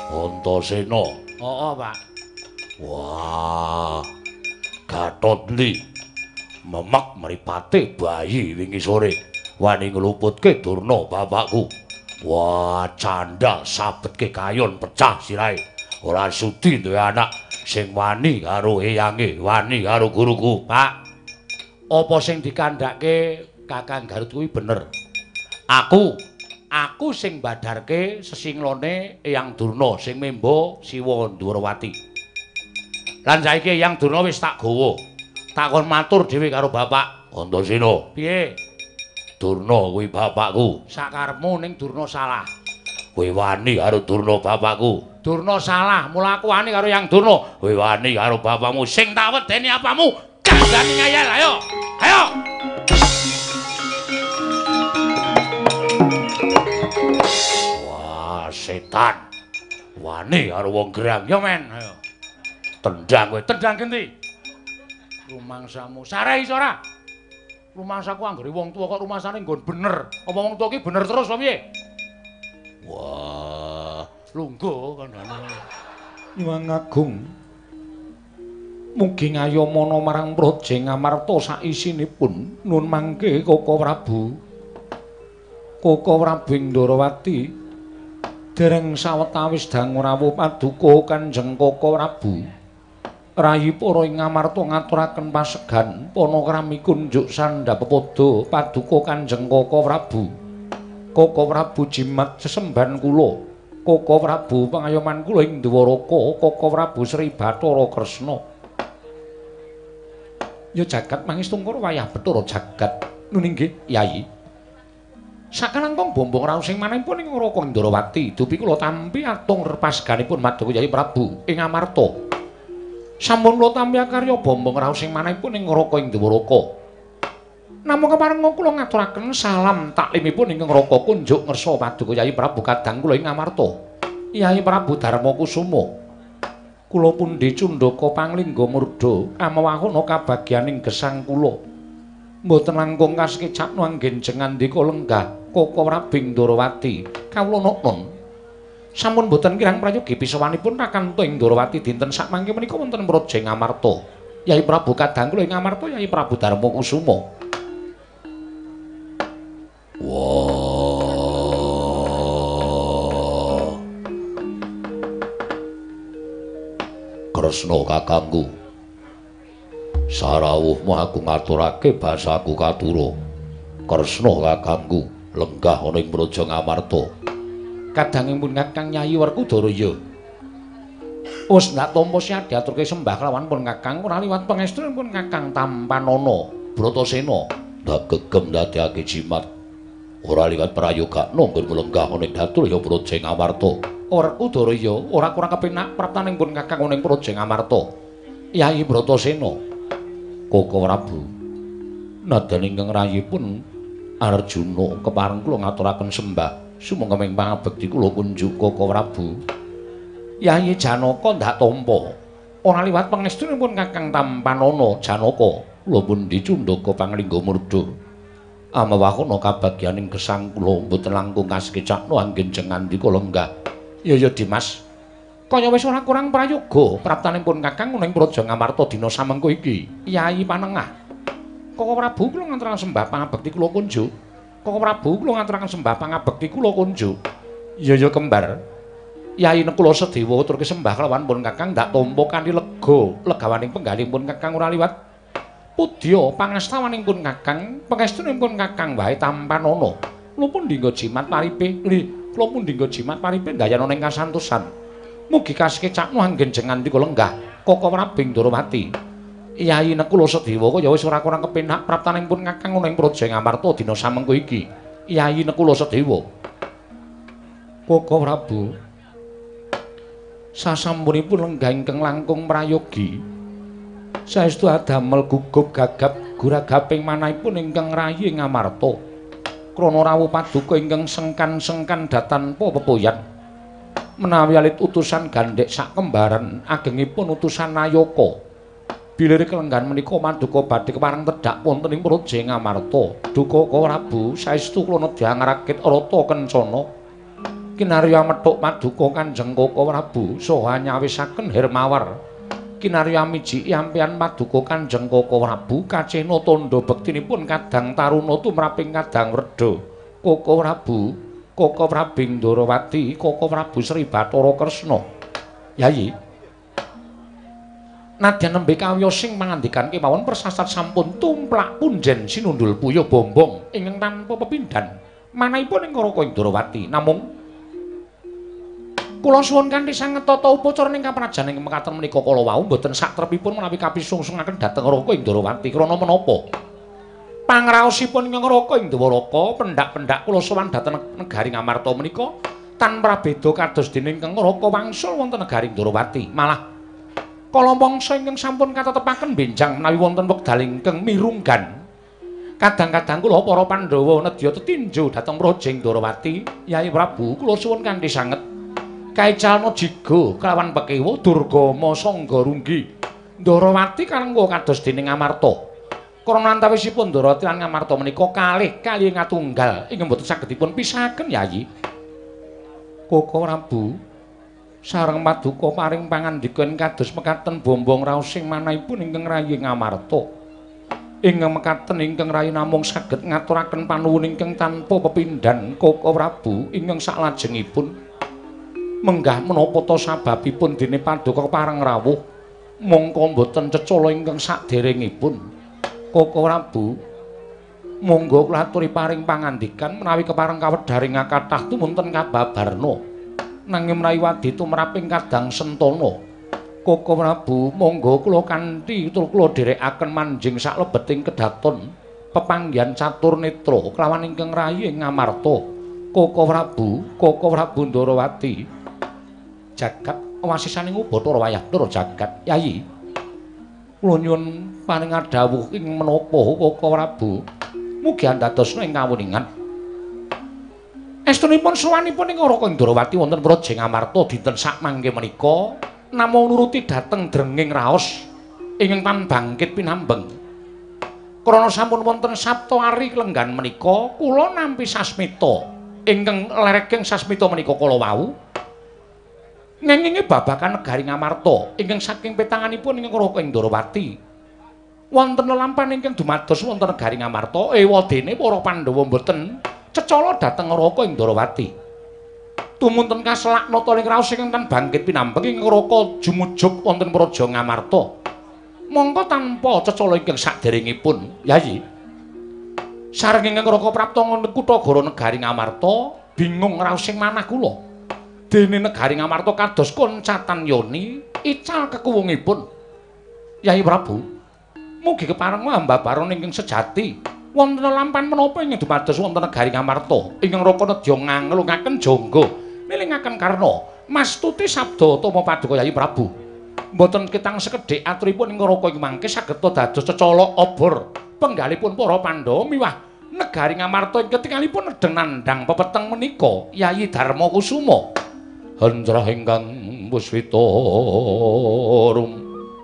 Antasena. Oh, Pak. Wah. Gatotli memek mripate bayi wingi sore wani ngluputke Durna bapakku. Wah, candhal sabetke kayon pecah sirahe. Ora sudi duwe anak sing wani karo eyange, wani karo guruku. Pak, apa sing dikandhake Kakang Garut kuwi bener. Aku sing badarke sesinglone Eyang Durna sing memba Siwa Ndwarawati. Lan saiki Eyang Durna wis tak gawa. Tak kon matur dhewe karo bapak. Antasena, Piye? Durna kuwi bapakku. Sakarepmu ning Durna salah. Kowe wani karo Durna bapakku. Durna salah, mula aku wani karo Eyang Durna. Kowe wani karo bapakmu Sing tak wedeni apamu? Kandhani ngayal, ayo. Ayo. wah setan. Wani karo wong gerang. Ya men, ayo. Tendang kowe. Tendang genti. Rumangsamu sarai ora? Rumangsaku anggere wong tuwa kok rumangsane nggon bener. Apa wong tuwa ki bener terus apa piye? Wah, Lungguh kandhane. Nyuwun Agung. Mugi ngayomana marang Praja Ngamarta saisinipun. Nun mangke Koko Prabu. Koko Prabu Ndwarawati dereng sawetawis dangu rawuh paduka Kanjeng Koko Prabu. Rayi para ing Ngamarta ngaturaken pasegan panakrami kunjuk sandhapepada paduka Kanjeng Koko Prabu. Koko Prabu jimat sesemban kula. Koko Prabu pangayoman kula ing Dwaraka, Koko Prabu Sri Bathara Kresna. Ya jagat mangistungkara wayah Bathara jagat. Nun inggih, Yai. Sakalangkung bombong raos sing manahipun ing Ngraka Ndwarawati, dupi kula tampi atung repaseganipun Madura Yai Prabu ing Ngamarta. Sampun kula tampi karya bombong raos sing manahipun ing Ngraka ing Dwaraka. Namung keparenga kula ngaturaken salam taklimipun ing Ngraka kunjuk ngersa Paduka Yai Prabu kadang kula ing Ngamarta. Yai Prabu Darma Kusuma. Kula pundi Cundaka Panglingga Murda amawahana kabagyaning gesang kula. Mboten langkung kasekecapnu anggen ngandika lenggah Koko Prabu Ndwarawati. Kawula nun. Sampun boten kirang prayogi pisawanipun Rakanta ing Ndwarawati dinten sakmangke menika wonten Praja Ngamarta. Yai Prabu kadang kula ing Ngamarta Yai Prabu Darma Kusuma. wah. Kresna kakangku. Sarawuhmu aku ngaturake basaku katura. Kresna kakangku, lenggah ana ing Praja Ngamarta. Kadangipun Kakang Nyai Werkudara. Wis ndak tampa siat diaturke sembah kelawan pun Kakang ora liwat pangestunipun Kakang Tampanana Bratasena. Ndak gegem ndadekake jimat. Ora liwat prayogakna nggon lenggah ana ing datul ya Praja Ngamarta. Werkudara ora kurang kepenak praptanipun Kakang ing Praja Ngamarta. Yai Bratasena. Koko Prabu. Nadyan ingkang rayipun Arjuna kepareng kula ngaturaken sembah sumangga ing pangabekti kula kunjuk Koko Prabu. Yai Janaka ndak tampa ora liwat pangestunipun Kakang Tampanana Janaka kula pundi Cundaka Panglingga Murda. Amawahana kabagyaning gesang kula mboten langkung kasekecapnu anggen ngandika lenggah. Ya Dimas. Kaya wis ora kurang prayoga praptanipun Kakang ing Praja Ngamarta dina samengko iki. Yai Panengah. Koko Prabu kula ngaturaken sembah pangabekti kula kunjuk. Koko Prabu kula ngaturaken sembah pangabekti kula kunjuk. Ya kembar. Yai Nekula Sedewa aturke sembah kelawan pun Kakang ndak tampa kanthi lega. Legawaning penggalipun Kakang ora liwat pudya pangastawanipun Kakang, pangestunipun Kakang wae Tampanana. Kula pun dinggo jimat paripe. Kula pun dinggo jimat paripe dayana ing kasantosan. Mugi kasekecapnu anggen ngandika lenggah Koko Prabu Ndwarawati. Yai Nekula Sedewa kaya wis ora kurang kepenak praptanipun Kakang ing Praja Ngamarta dina samengko iki. Yai Nekula Sedewa. Koko Prabu. Sasampunipun lenggah ingkang langkung prayogi. Saestu adamel gugup gagap guragaping manahipun ingkang rayi Ngamarta. Krana rawuh paduka ingkang sengkan-sengkan datanpa pepoyan. Menawi alit utusan gandhek sak kembaran agengipun utusan Nayaka. Bilir kelenggan menika maduka badhe kepareng tedhak wonten ing Praja Ngamarta. Duka Prabu saestu kula nedya ngarakit rata kencana. kinarya methuk paduka Kanjeng Koko Prabu saha nyawisaken Hermawar kinarya miji yampian paduka Kanjeng Koko Prabu kacena tandha bektinipun kadang taruna tumraping kadang Wreda Koko Prabu Koko Prabing Ndarawati Koko Prabu Sri Bathara Kresna Yayi nadyan nembe kawiyosing pangandikan kemawon persasat sampun tumplak punjen sinundul puya bombong ingkang tanpa pepindhan manahipun ing Raka Indrawati namung kula suwun kanthi sanget tata upacara ing kaprajan ing mekaten menika kala wau mboten satrepipun menawi kapisungsungaken dhateng Raka Indrawati krana menapa pangraosipun ing Raka Indrawaka pendak-pendak kula sowan dhateng negari Ngamarta menika tanpa beda kados dene ingkang Raka wangsul wonten negari Indrawati malah kala mangsa ingkang sampun katetepaken benjang menawi wonten wekdal ingkang mirunggan kadang-kadang kula para Pandhawa nedya tetinju dhateng Praja Indrawati Yai Prabu kula suwun kanthi sanget kaicalna jiga kelawan Pekewa Durgama Sangga Runggi Ndarawati karengga kados dening Amarta krana antawisipun Ndarawati lan Amarta menika kalih ngatunggal ingkang boten saged dipun pisahaken Yayi Koko Prabu sareng paduka paring pangandikan kados mekaten bombong raosing manahipun ingkang rayi Ngamarta ingkang mekaten ingkang rayi namung saged ngaturaken panuwun ingkang tanpa pepindhan Koko Prabu ingkang salajengipun menggah menapa ta sababipun dene paduka pareng rawuh mongko mboten cecala ingkang saderengipun Koko Prabu monggo kula aturi paring pangandikan menawi kepareng kawedharing kathah tumunten kababarna nanging menawi wadi tumraping kadang Sentana Koko Prabu monggo kula kanthi tur kula dherekaken manjing saklebeting kedaton pepanggihan catur netra kelawan ingkang rayi ing Ngamarta Koko Prabu Ndarawati jagat wasisaning Bathara Wayahndara jagat Yayi kula nyuwun paring dawuh ing menapa Koko Prabu mugi andadosna ing kawuningan estunipun sowanipun ing Raka Indrawati wonten Praja Ngamarta dinten sak mangke menika namung nuruti dhateng drenging raos ingkang tan bangkit pinambeng krana sampun wonten sabta ari lenggan menika kula nampi sasmita ingkang lereking sasmita menika kala wau ngenginge babakan negari Ngamarta ingkang saking petanganipun ingkang Raka Indrawati wonten lelampahan ingkang dumados wonten negari Ngamarta ewadene para Pandhawa mboten cecala dhateng Raka Indrawati tumunten kaselak nata ing raos ingkang tan bangkit pinambeng ingkang Raka jumujug wonten Praja Ngamarta mongko tanpa cecala ingkang saderengipun Yayi sareng ingkang Raka prapta kutha gara negari Ngamarta bingung raos ing manah kula dene negari Ngamarta kados koncatan yoni ical kekuwungipun Yai Prabu mugi kepareng mbabaron ingkang sejati wonten lampahan menapa ingkang dumados wonten negari Ngamarta ingkang Raka nedya nganglungaken jangga nilingaken karna mastuti sabda tama paduka Yai Prabu mboten kitang sekedhik aturipun ingkang Raka ing mangke saged dados cecala obor penggalipun para Pandhawa miwah negari Ngamarta ing ketingalipun nedeng nandhang pepeteng menika Yayi Darma Kusuma Hanjrah ingkang Puswita rum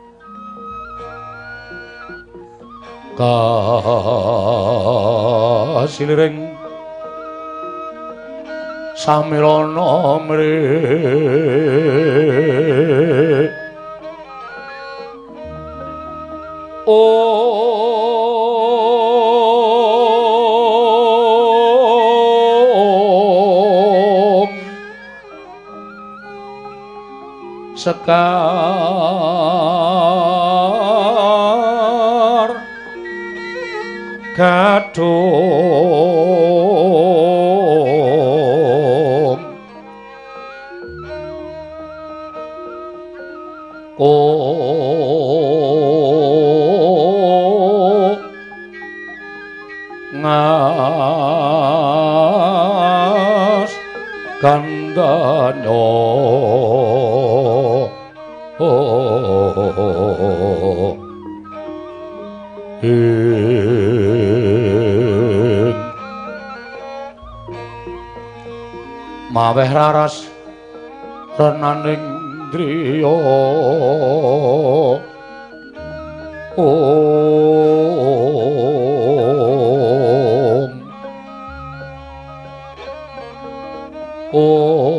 kasiliring samirana mrih sekar gadung ngas gandanya maweh raras renaning driya om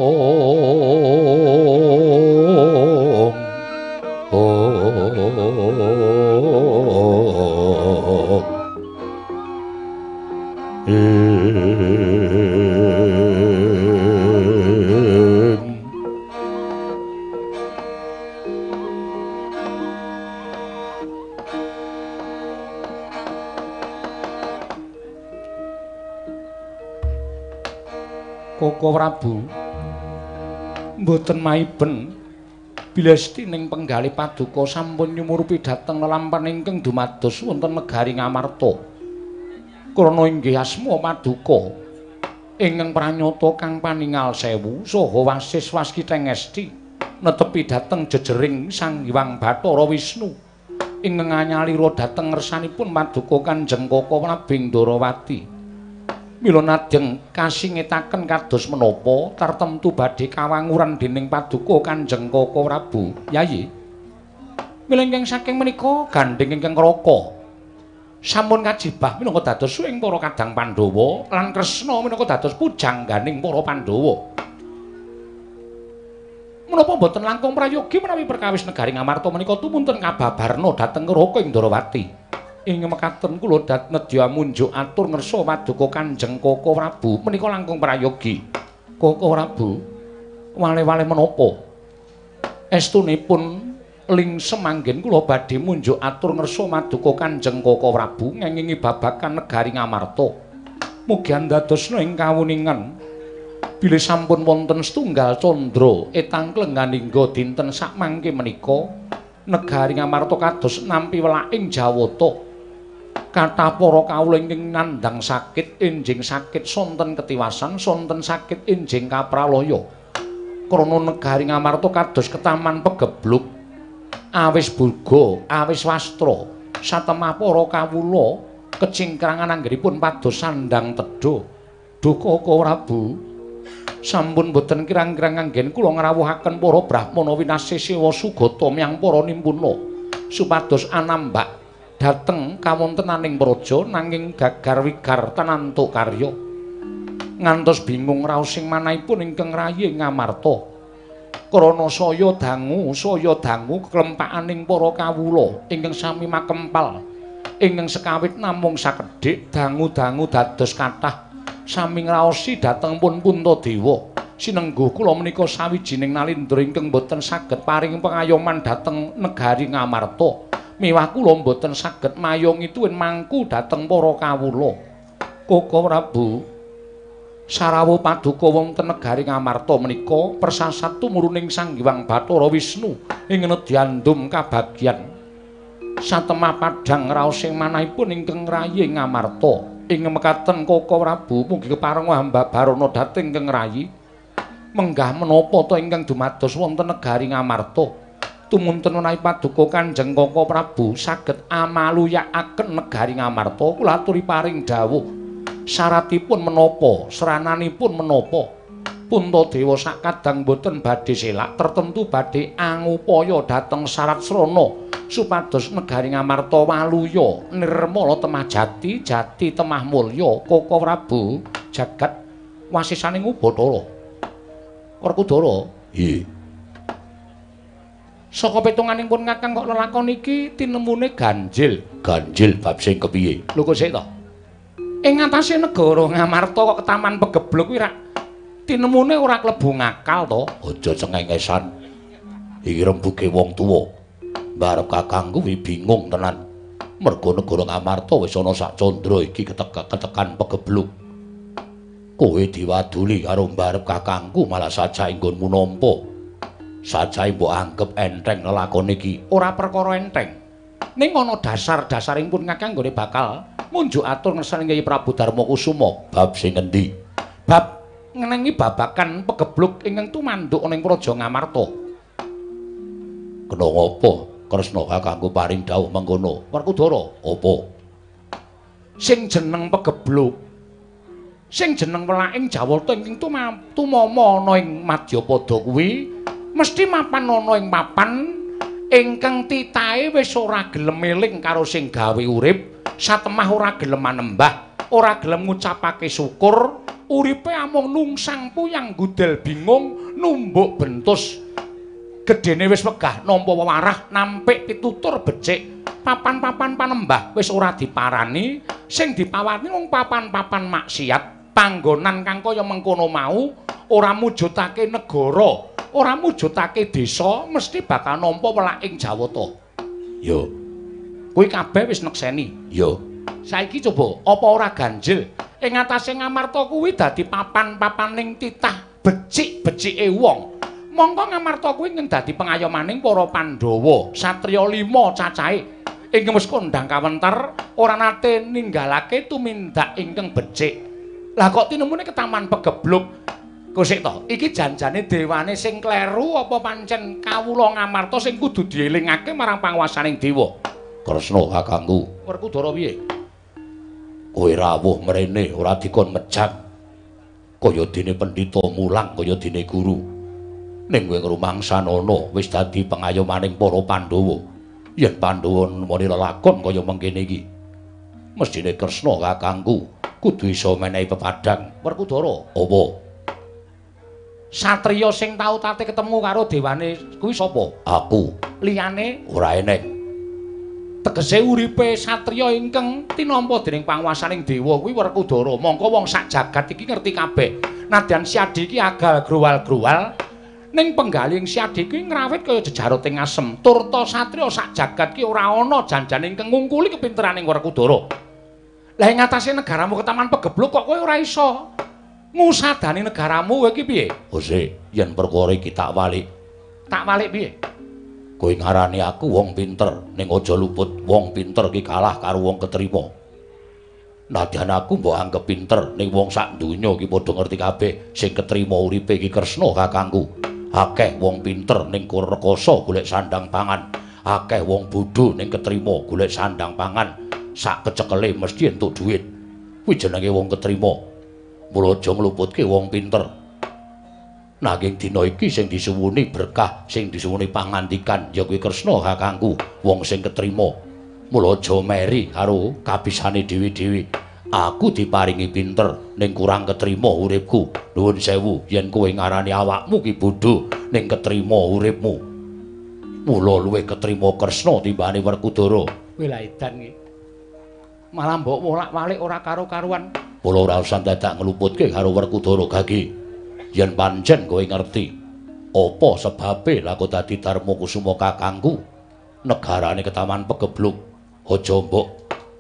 Koko Prabu. Mboten maiben bilesti ning penggali paduka sampun nyumurupi dhateng lelampahan ingkang dumados wonten negari Ngamarta. Krana inggih asma paduka ingkang pranyata kang paningal sewu saha wasis waskiteng esti netepi dhateng jejering Sang Hyang Bathara Wisnu ingkang anyalira dhateng ngersanipun paduka Kanjeng Koko Prabu Ndarawati. Mila nadyan kasingetaken kados menapa tartemtu badhe kawanguran dening paduka Kanjeng Koko Prabu. Yayi. Mila ingkang saking menika gandeng ingkang Raka sampun kajibah minangka dados suwing para kadang Pandhawa lan Kresna minangka dados pujangganing para Pandhawa. Menapa boten langkung prayogi menawi perkawis negari Ngamarta menika tumunten kababarna dhateng Raka ing Ndarawati. Ing mekaten kula nedya munjuk atur ngersa paduka Kanjeng Koko Prabu menika langkung prayogi. Koko Prabu wale-wale menapa? Estunipun lingsem manggen kula badhe munjuk atur ngersa paduka Kanjeng Koko Prabu ngengingi babagan negari Ngamarta. Mugi andadosna ing kawuningan bilih sampun wonten setunggal candra etang klengganingga dinten sakmangke menika negari Ngamarta kados nampi welaking jawata. Kathah para kawula ingkang nandhang sakit enjing sakit sonten ketiwasan sonten sakit enjing kapralaya. Krana negari Ngamarta kados ketaman pegebluk awis burga awis wastra satemah para kawula kecingkrangan anggenipun pados sandang tedha. Duh Koko Prabu sampun boten kirang-kirang anggen kula ngrawuhaken para brahmana winasih sewa sugata miyang para nimpuna supados anambak dhateng kawontenaning praja nanging gagar wigar tanantuk karya ngantos bingung raosing manahipun ingkang rayi Ngamarta krana saya dangu kelempakaning para kawula ingkang sami makempal ingkang sekawit namung sakedhik dangu-dangu dados kathah sami ngraosi dhateng pun Puntadewa sinengguh kula menika sawijining nalindra ingkang boten saged paring pengayoman dhateng negari Ngamarta. Miwah kula mboten saged mayongi tuwin mangku dhateng para kawula. Koko Prabu sarawuh paduka wonten negari Ngamarta menika persasat tumuruning Sang Hyang Bathara Wisnu ing nedyandum kabagyan satemah padhang raosing manahipun ingkang rayi Ngamarta. Ing mekaten Koko Prabu mugi kepareng hamba barana dhateng ingkang rayi menggah menapa ta ingkang dumados wonten negari Ngamarta. Tumunten menawi paduka Kanjeng Koko Prabu saged amaluyakaken negari Ngamarta kula aturi paring dawuh syaratipun menapa serananipun menapa Puntadewa sakadang boten badhe selak tertentu badhe angupaya dhateng syarat srana supados negari Ngamarta waluya nirmala temah jati temah mulya. Koko Prabu jagat wasisaning Ubathara Werkudara. Nggih. Saka petunganipun Kakang kok lelakon iki tinemune ganjil. Ganjil bab sing kepiye? Lho kok sik to? Ing ngatasé negara Ngamarta kok ketaman pegebluk kuwi rak tinemune ora klebu ngakal to. Aja cengengesan. Iki rembuge wong tuwa. Mbarep kakangku kuwi bingung tenan. Merga negara Ngamarta wis ana sak candra iki ketekan pegebluk. Kowe diwaduli karo mbarep kakangku malah sajake nggonmu nampa. Sajake mbok anggep enteng lelakon iki. Ora perkara enteng. Ning ana dasar-dasaringipun Kakang nggone bakal munjuk atur ngersani Kyai Prabu Darmakusuma. Bab sing endi? Bab ngenengi babakan pegebluk ingkang tumanduk ning Praja Ngamarta. Kena ngapa Kresna kakangku paring dawuh mengkono? Werkudara, apa? Sing jeneng pegebluk, sing jeneng welaking Jawata ingkang tumama ana ing Madyapada kuwi mesti mapan ana ing papan ingkang titahe wis ora gelem eling karo sing gawe urip, satemah ora gelem manembah, ora gelem ngucapake syukur, uripe amung nungsang puyang gudel bingung, numbuk bentus. Gedene wis wegah nampa wewarah, nampik pitutur becik, papan-papan panembah wis ora diparani, sing dipawani mung papan-papan maksiat, panggonan kang kaya mengkono mau ora mujudake negara. Ora mujudake desa mesti bakal nampa welaking Jawata. Yo. Kuwi kabeh wis nekseni. Yo. Saiki coba apa ora ganjil ing atase Ngamarta kuwi dadi papan-papaning titah becik-becike wong. Mongko Ngamarta kuwi ing dadi pengayomaning para Pandhawa, satriya 5 cacahe. Ingkang wis kondhang kawenter ora nate ninggalake tumindak ingkang becik. Lah kok tinemune ke Taman Pegebluk. Kosik to, iki janjane dewane sing kleru apa pancen kawula Ngamarta sing kudu dielingake marang panguwasaning dewa? Kresna kakangku. Werkudara piye? Kowe rawuh mrene ora dikon mejang. Kaya dene pendhita mulang, kaya dene guru. Ning kowe ngrumangsana wis dadi pengayomaning para Pandhawa. Yen Pandhawa nemoni lelakon kaya mengkene iki, mestine Kresna kakangku kudu iso menehi pepadang. Werkudara, apa? satriya sing tau tate ketemu karo dewane kuwi sapa? Aku. Liyane Ora eneng. tegese uripe satriya ingkang tinampa dening panguwasaning dewa kuwi Werkudara. Mongko wong sak jagat iki ngerti kabeh. Nadyan si Adi iki agal growal-growal ning penggaling si Adi kuwi ngrawit kaya jejaruting asem. Turta satriya sak jagat ki ora ana janjane ingkang ngungkuli kepinteraning Werkudara. Lah ing atase negaramu Ketaman Pegebluk kok kowe ora iso ngusadani negaramu kowe iki piye? Ose, yen perkara iki tak walik. Tak walik piye? Kowe ngarani aku wong pinter, ning aja luput wong pinter iki kalah karo wong ketrima. Nadyan aku mbok anggap pinter, ning wong sak donya iki padha ngerti kabeh sing ketrima uripe iki Kresna kakangku. Akeh wong pinter ning rekoso golek sandang pangan, akeh wong bodho ning ketrima golek sandang pangan. Sak kecekele mesti entuk dhuwit. Kuwi jenenge wong ketrima. Mula aja ngluputke wong pinter. Nanging dina iki sing disuwuni berkah, sing disuwuni pangandikan ya kuwi Kresna kakangku, wong sing ketrima. Mula aja meri karo kabisane dhewe-dhewe. Aku diparingi pinter ning kurang ketrima uripku. Nuwun sewu yen kowe ngarani awakmu ki bodho ning ketrima uripmu. Mula luwih ketrima Kresna timbane Werkudara. Kowe lha edan iki. Malah mbok wolak-walik ora karo-karuan. Mula ora usah dadak ngluputke karo Werkudara Gage. Yen pancen kowe ngerti apa sebabe lak dadi Darma Kusuma kakangku, negarane Ketaman Pegebluk, aja mbok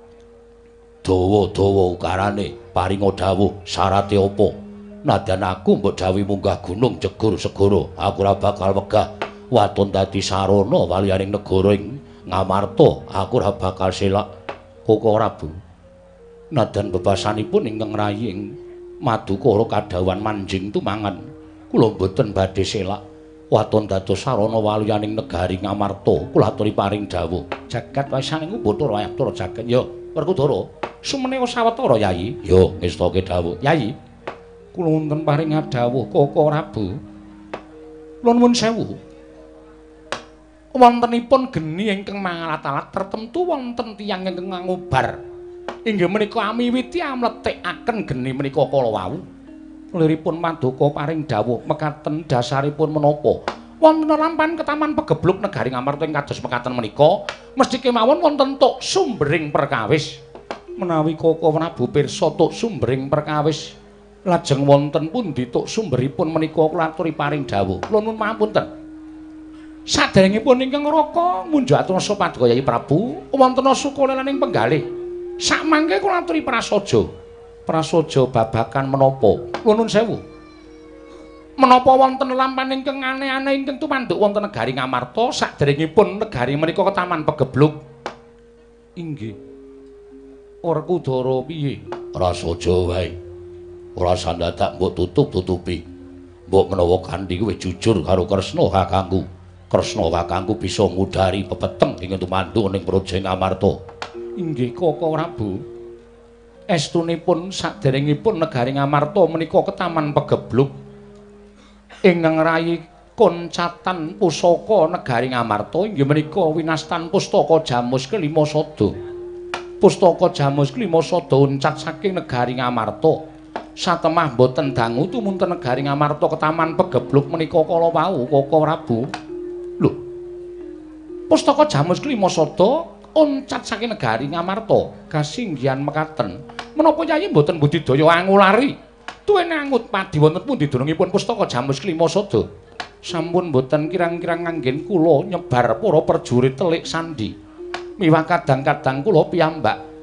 dawa-dawa ukarane paringa dawuh syarate apa. Nadyan aku mbok dawuhi munggah gunung jegur segara, aku ora bakal wegah waton dadi sarana waliyaning negara ing Ngamarta, aku ora bakal selak. Koko Prabu. Nadyan bebasanipun ingkang rayi ing Madukara kadhawan manjing tumangan. Kula mboten badhe selak waton dados sarana waliyaning negari Ngamarta. Kula aturi paring dawuh. Jagat wasaning Bathara Ayaptura jagat. Ya, Werkudara, sumene sawetara Yayi. Ya, ngestoke dawuh. Yayi, kula wonten paring dawuh Koko Prabu. Kula nuwun sewu. Wontenipun geni ingkang mangalat-alat tertentu wonten tiyang ingkang ngubar. Inggih menika amiwiti amletekaken geni menika kala wau. Liripun Paduka paring dawuh mekaten dasaripun menapa? Wonten lampahan Ketaman Pegebluk negari Ngamarta ing kados mekaten menika mesti kemawon wonten tuk sumbering perkawis. Menawi Koko Prabu pirsa tuk sumbering perkawis lajeng wonten pundi tuk sumberipun menika kula aturi paring dawuh. Kula nuwun pangapunten. Saderengipun ingkang raka munjuk atur Paduka Yayi Prabu wonten sukolelaning penggalih. Sakmangke kula aturi prasaja. Prasaja babakan menapa? Kula nuwun sewu. Menapa wonten lampahan ingkang aneh-aneh ingkang tumanduk wonten negari Ngamarta saderengipun negari menika Ketaman Pegebluk? Inggih. Werkudara piye? prasaja wae. Ora sandadak mbok tutup-tutupi. Mbok menawa kanthi kowe jujur karo Kresna kakangku. Kresna kakangku bisa ngudari pepeteng ing tumanduk ning Praja Ngamarta. Inggih Koko Prabu. Estunipun saderengipun negari Ngamarta menika Ketaman Pegebluk ingkang rayi koncatan pusaka negari Ngamarta inggih menika winastan pustaka Jamus kelima sada. Pustaka Jamus kelima sada uncat saking negari Ngamarta. Satemah boten dangu tumunten negari Ngamarta Ketaman Pegebluk menika kala wau Koko Prabu. Lho. Pustaka Jamus kelima sada uncat saking negari Ngamarta kasinggihan mekaten. Menapa Yayi mboten budidaya angulari? Tuwene angut padi wonten pundi durungipun pustaka Jamus kelima sada? Sampun mboten kirang-kirang anggen kula nyebar para prajurit telik sandi. Miwah kadang-kadang kula piyambak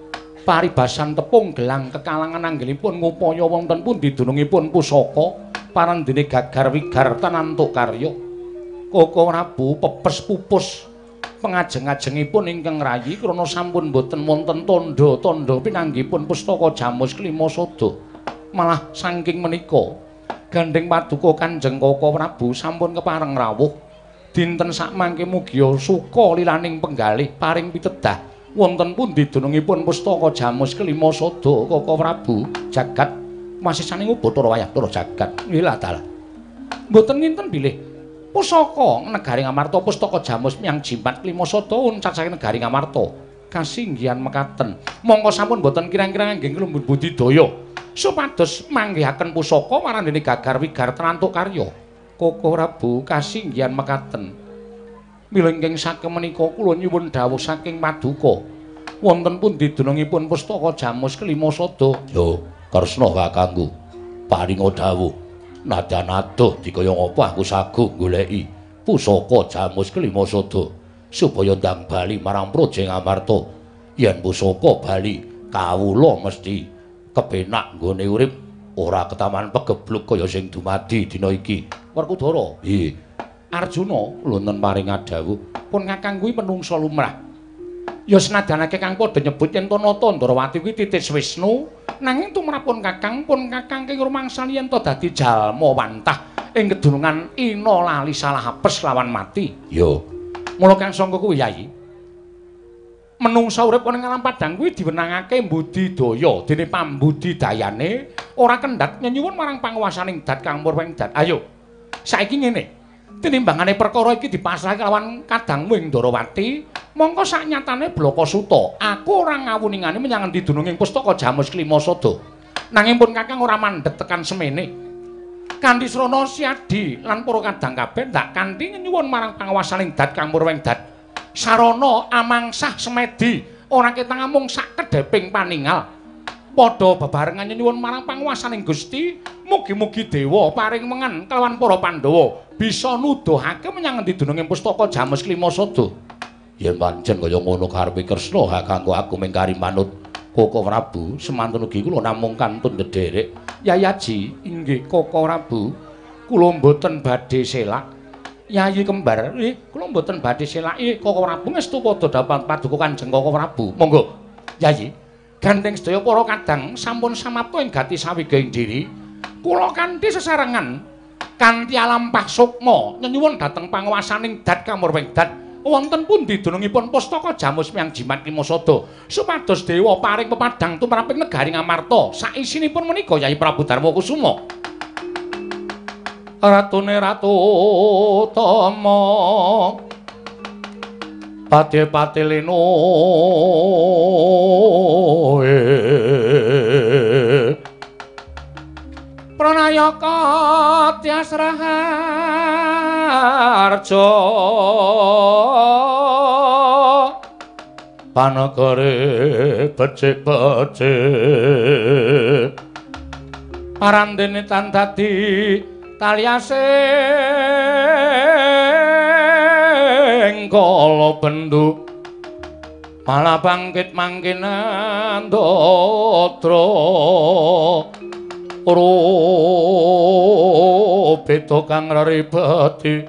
paribasan tepung gelang kekalangan anggenipun ngupaya wonten pundi dunungipun pusaka parandene gagar wigar tanantuk karya. Koko Prabu pepes pupus pengajeng-ajengipun ingkang rayi krana sampun boten wonten tandha-tandha pinanggipun pustaka Jamus Klima Sada. Malah saking menika gandeng paduka Kanjeng Koko Prabu sampun kepareng rawuh. Dinten sakmangke mugia suka lilaning penggalih paring pitedah wonten pundi dunungipun pustaka Jamus Klima Sada Koko Prabu jagat masisaning Bathara Wayahsara jagat. Nggih dalah. Mboten nginten bilih pusaka negari Ngamarta pustaka Jamus Miang Jimat Klima Sada uncat saking negari Ngamarta kasinggihan mekaten. Mongko sampun boten kirang-kirang nggih klumbun budidaya supados manggihaken pusaka marandene gagar wigar tanantuk karya. Koko Prabu kasinggihan mekaten. Mila ingkang saking menika kula nyuwun dawuh saking paduka. Wonten pundi dunungipun pustaka Jamus Klima Sada? Yo, Kresna kakangku. Paringa dawuh. Nadan adoh dikaya ngapa aku saguh goleki pusaka Jamus Klima Sada supaya ndang bali marang Praja Ngamarta. Yen pusaka bali kawula mesti kepenak nggone urip ora ketaman pegebluk kaya sing dumadi dina iki. Werkudara. Nggih. Arjuna wonten paring dawuh, pun kakang kuwi menungsa lumrah. Ya senajanake kang padha nyebut yen Tanata Ndarawati kuwi titis Wisnu, nanging tumrapun kakang pun kakang keng rumangsani yen to dadi jalma wantah ing kedunungan ina lali salah apes lawan mati. Yo. Mula kang sangka kuwi Yayi. Menungsa urip ana ing alam padang kuwi diwenangake mbudidaya dene pambudidayane ora kendhat nyuwun marang panguwasaning dat kang murwengdat. Ayo. Saiki ngene. Tinimbangane perkara iki dipasrahke lawan kadangmu ing Ndarawati, mongko saknyatane Blaka Suta, aku ora ngawuningani menyang endi dununging pustaka Jamus Klima Sada. Nanging pun kakang ora mandhet tekan semene. Kanthi srana siadi lan para kadang kabeh ndak kanthi nyuwun marang panguwasaning dat kang murwengdat. Sarana amangsah semedi, ora ketang amung sak kedheping paningal. Padha bebarengan nyuwun marang panguwasaning Gusti, mugi-mugi dewa paring mengan kelawan para Pandhawa bisa nuduhake menyang endi dununging pustaka Jamus Klima Sada. Yen pancen kaya ngono karepe Kresna kakangku aku mengkari manut Koko Prabu semanten ugi kula namung kantun ndederek. Yayaji, inggih Koko Prabu, kula mboten badhe selak. Yayi kembar, nggih kula mboten badhe selak. Koko Prabu ngestu padha dapat paduka Kanjeng Koko Prabu. Monggo. Yayi, gandeng sedaya para kadang sampun samapta ing gati sawigaing diri. Kula kanthi sesarengan kanthi alampah sukma nyuwun dhateng panguwasaning dat kamurwengdat wonten pundi dunungipun pustaka Jamus Miang Jimat Klima Sada supados dewa paring pepadang tumraping negari Ngamarta saisinipun menika Yai Prabu Darma Kusuma. Ratune Ratu Tama Pati-pati lino Pranayaka Tyasraharja Panagare becik-becik Parandene tan dadi taliasing kala bendu malah bangkit mangkinan Ndatra beda kang reribeti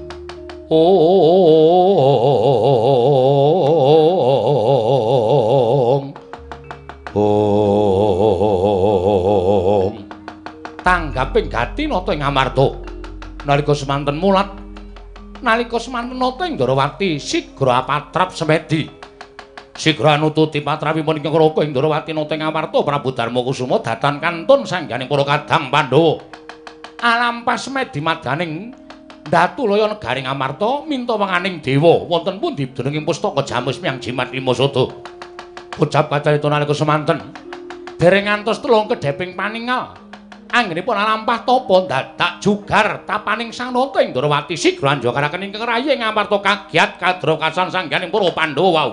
tanggaping gati nata ing Ngamarta nalika semanten mulat nalika semanten nata ing Ndarawati sigra patrap semedi sigra nututi patrapipun ing Kraka ing Ndarawati nata ing Ngamarta Prabu Darma Kusuma datan kantun sangganing para kadang Pandhawa alampah semedi madaning Datulaya negari Ngamarta minta wenganing dewa wonten pundi dununging pustaka Jamus Miang Jimat Klima Sada ucap kacarita nalika semanten dereng ngantos telung kedheping paningal anggenipun alampah tapa dadak jugar tapaning sang nata ing Ndarawati sigra anjokaraken ingkang rayi ing Ngamarta kagiat kadrokasan sangganing para Pandhawa wau.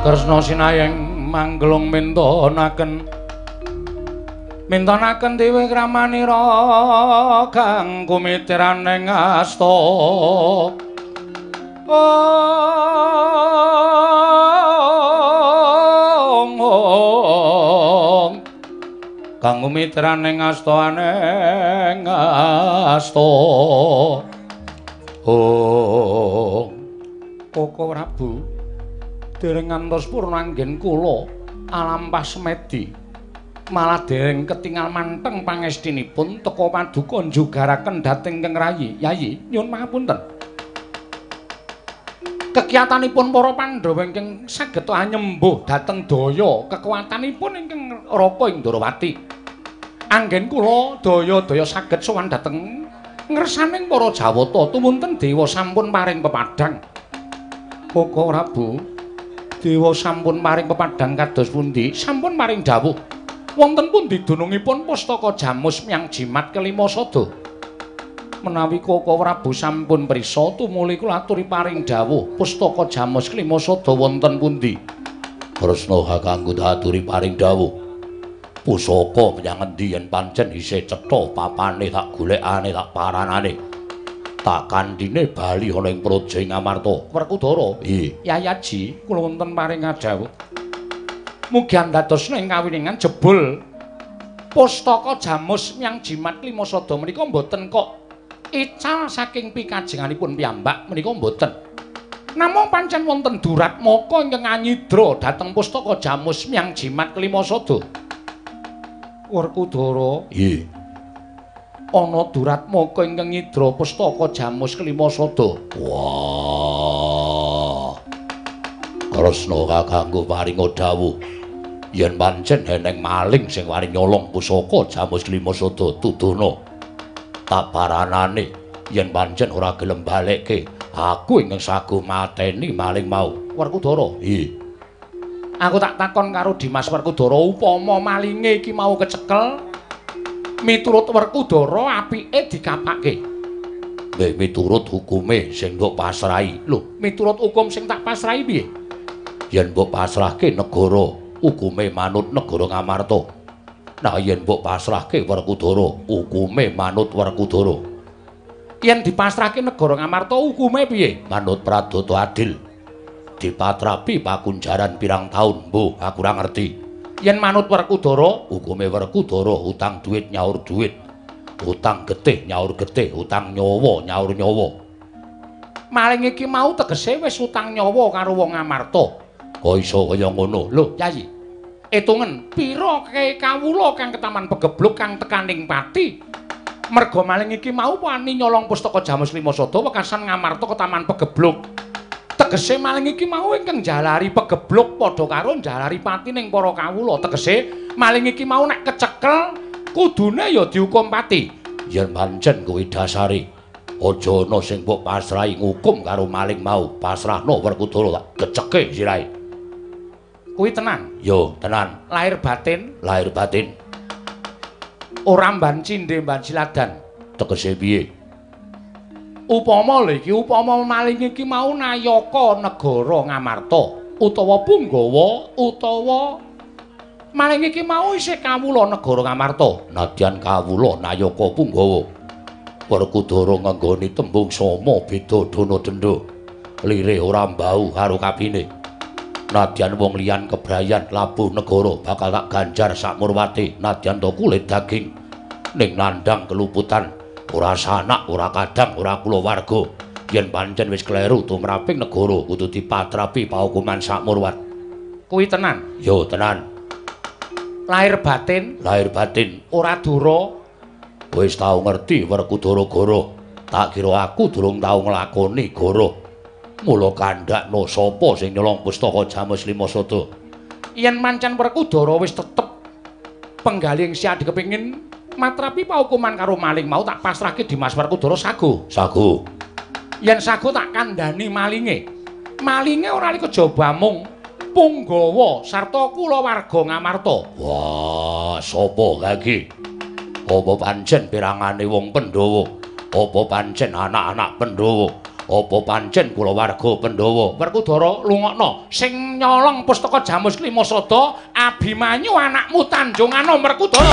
Kresna sinayeng manggelung mintonaken dewe kramanira kang kumitiraning asta kang kumitiraning asta aneng asta Koko Prabu dereng ngantos purna anggen kula alampah semedi malah dereng ketingal manteng pangestinipun teka paduka njugaraken dhateng Kang Rayi. Yayi nyuwun pangapunten. Kekiyatanipun para Pandhawa ingkang saged anyembuh dhateng daya kekuatanipun ingkang raka ing Ndarawati. Anggen kula daya-daya saged sowan dhateng ngersaning para Jawata tumunten dewa sampun paring pepadhang. Koko Prabu, dewa sampun paring pepadhang kados pundi? Sampun paring dawuh. Wonten pundi dunungipun pustaka Jamus Myang Jimat kelima sada? Menawi Koko Prabu sampun prisa tumuli kula aturi paring dawuh pustaka Jamus kelima sada wonten pundi? Kresna kakangku aturi paring dawuh. Pusaka menyang endi yen pancen isih cetha papane tak golekane tak paranane. Tak kandhine bali ana ing Praja Ngamarta. Werkudara. Yayaji kula wonten paring dawuh. Mugi andadosna ing kawiningan jebul pustaka Jamus Myang Jimat lima sada menika mboten kok ical saking pikajenganipun piyambak menika mboten. Namung pancen wonten durat maka ingkang anyidra dhateng pustaka Jamus Myang Jimat lima sada. Werkudara. Ana durat maka ingkang nyidra pustaka Jamus kelima sada. Wah. Kresna kakangku paring dawuh. Yen pancen eneng maling sing wani nyolong pusaka Jamus kelima sada tuduna. Tak paranane yen pancen ora gelem balekke, aku ingkang saguh mateni maling mau. Werkudara. Aku tak takon karo Dimas Werkudara, upama malinge iki mau kecekel miturut Werkudara apike dikapakke. Miturut hukume sing mbok pasrahi. Lho, miturut hukum sing tak pasrahi piye? Yen mbok pasrahke negara, hukume manut negara Ngamarta. Nah yen mbok pasrahke Werkudara, hukume manut Werkudara. Yen dipasrahke negara Ngamarta, hukume piye? Manut pradata adil. Dipatrapi pakunjaran pirang taun, mbuh aku ora ngerti. Yen manut Werkudara, hukume Werkudara utang duit nyaur duit, utang getih nyaur getih, utang nyawa nyaur nyawa. Maling iki mau tegese wis utang nyawa karo wong Ngamarta. Kok iso kaya ngono? Lho, Yayi. Etungen pira kawula kang ketaman pegebluk kang tekaning pati. Merga maling iki mau wani nyolong pustaka Jamus lima sada wekasan Ngamarta ketaman pegebluk. Tegese maling iki mau ingkang jalari pegebluk padha karo jalari pati ning para kawula. Tegese maling iki mau nek kecekel kudune ya dihukum pati. Yen pancen kuwi dasare aja ana sing mbok pasrahi ngukum karo maling mau, pasrahno Werkudara tak geceke sirahe. Kuwi tenan? Yo, tenan. Lahir batin? Lahir batin. Ora mban cindhe mban siladan. Tegese piye? Upama lho iki upama maling iki mau nayaka negara Ngamarta utawa Punggawa utawa maling iki mau isih kawula negara Ngamarta. Nadyan kawula nayaka Punggawa. Werkudara ngenggoni tembung sama beda dana denda. Lirih ora mbau karo kapine. Nadyan wong liyan kebrayan labuh negara bakal tak ganjar sakmurwate. Nadyan to kulit daging ning nandhang keluputan. Ora sanak, ora kadang, ora kulawarga. Yen pancen wis kleru tumraping negara kudu dipatrapi pahukuman sakmurwat. Kuwi tenan? Yo, tenan. Lahir batin? Lahir batin. Ora dura. Wis tau ngerti Werkudara Goro. Tak kira aku durung tau nglakoni goro. Mula kandhakno sapa sing nyolong pustaka Jamus lima sada. Yen pancen Werkudara wis tetep penggaling siadi kepengin matrapi paukuman karo maling mau tak pasrahke Dimas Werkudara sago. Sago. Yen sago tak kandhani malinge. Malinge ora li kejaba mung Punggawa sarta kulawarga Ngamarta. Wah, sapa kaki? Apa pancen pirangane wong Pandhawa? Apa pancen anak-anak Pandhawa? Apa pancen kula warga Pandhawa? Werkudara lungokno sing nyolong pustaka Jamus Klimasada Abimanyu anakmu Tanjungana Werkudara.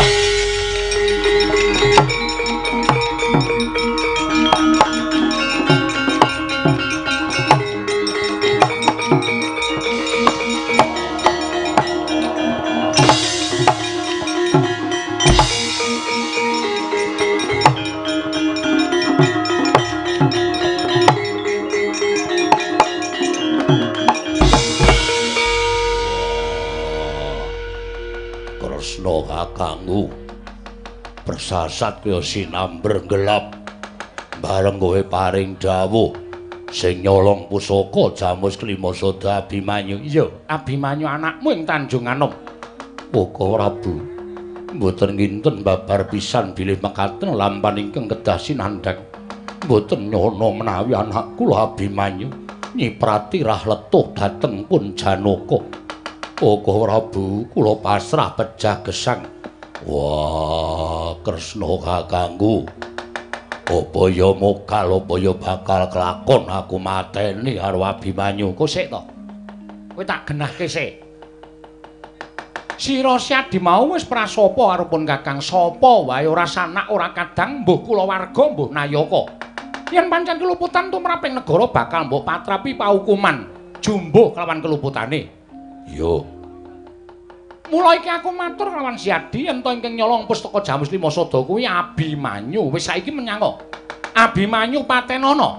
Kresna kakangku persasat kaya sinamber gelap bareng kowe paring dawuh sing nyolong pusaka Jamus Klimasada Abimanyu. Iya, Abimanyu anakmu ing Tanjung Anom. Koko Prabu mboten nginten babar pisan bilih mekaten lampan ingkang kedah sinandhang mboten nyono menawi anak kula Abimanyu nyiprati rah letuh dhateng pun Janaka. Koko Prabu kula pasrah pejah gesang. Wah, Kresna kakangku. Apa ya mokal apa ya bakal kelakon aku mateni karo Abimanyu. Kok sik to? Kowe tak genahke sik. Sira Siadi mau wis prasapa karo pun Kakang sapa wae ora sanak ora kadang mbuh kulawarga mbuh nayaka. Yen pancen keluputan tumraping negara bakal mbok patrapi paukuman jumbuh kelawan keluputane. Yo. Mula iki aku matur kelawan Siadi yen to ingkang nyolong pustaka Jamus Klimasada kuwi Abimanyu. Wis saiki menyang kok. Abimanyu Patenana.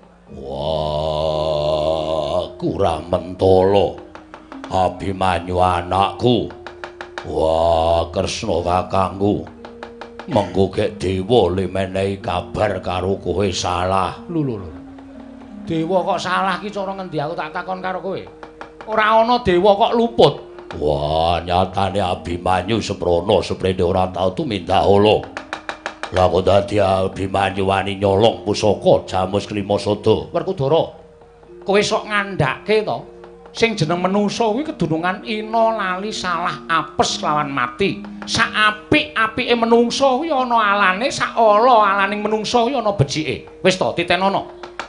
Wah, kurang mentolo. Abimanyu anakku. Wah, Kresna kakangku. Mengko gek dewa le menehi kabar karo kowe salah. Lho. Dewa kok salah ki cara ngendi aku tak takon karo kowe. Ora ana dewa kok luput. Wah, nyatane Abimanyu Semprana seprene ora tau tumindak ala. Lah kok dadi Abimanyu wani nyolong pusaka Jamus Klimasada. Werkudara, kowe sok ngandhake to. Sing jeneng menungsa kuwi kedunungan ina lali salah apes lawan mati. Sak apik-apike menungsa kuwi ana alane, sak ala-alaning menungsa kuwi ana becike. Wis to, titenana.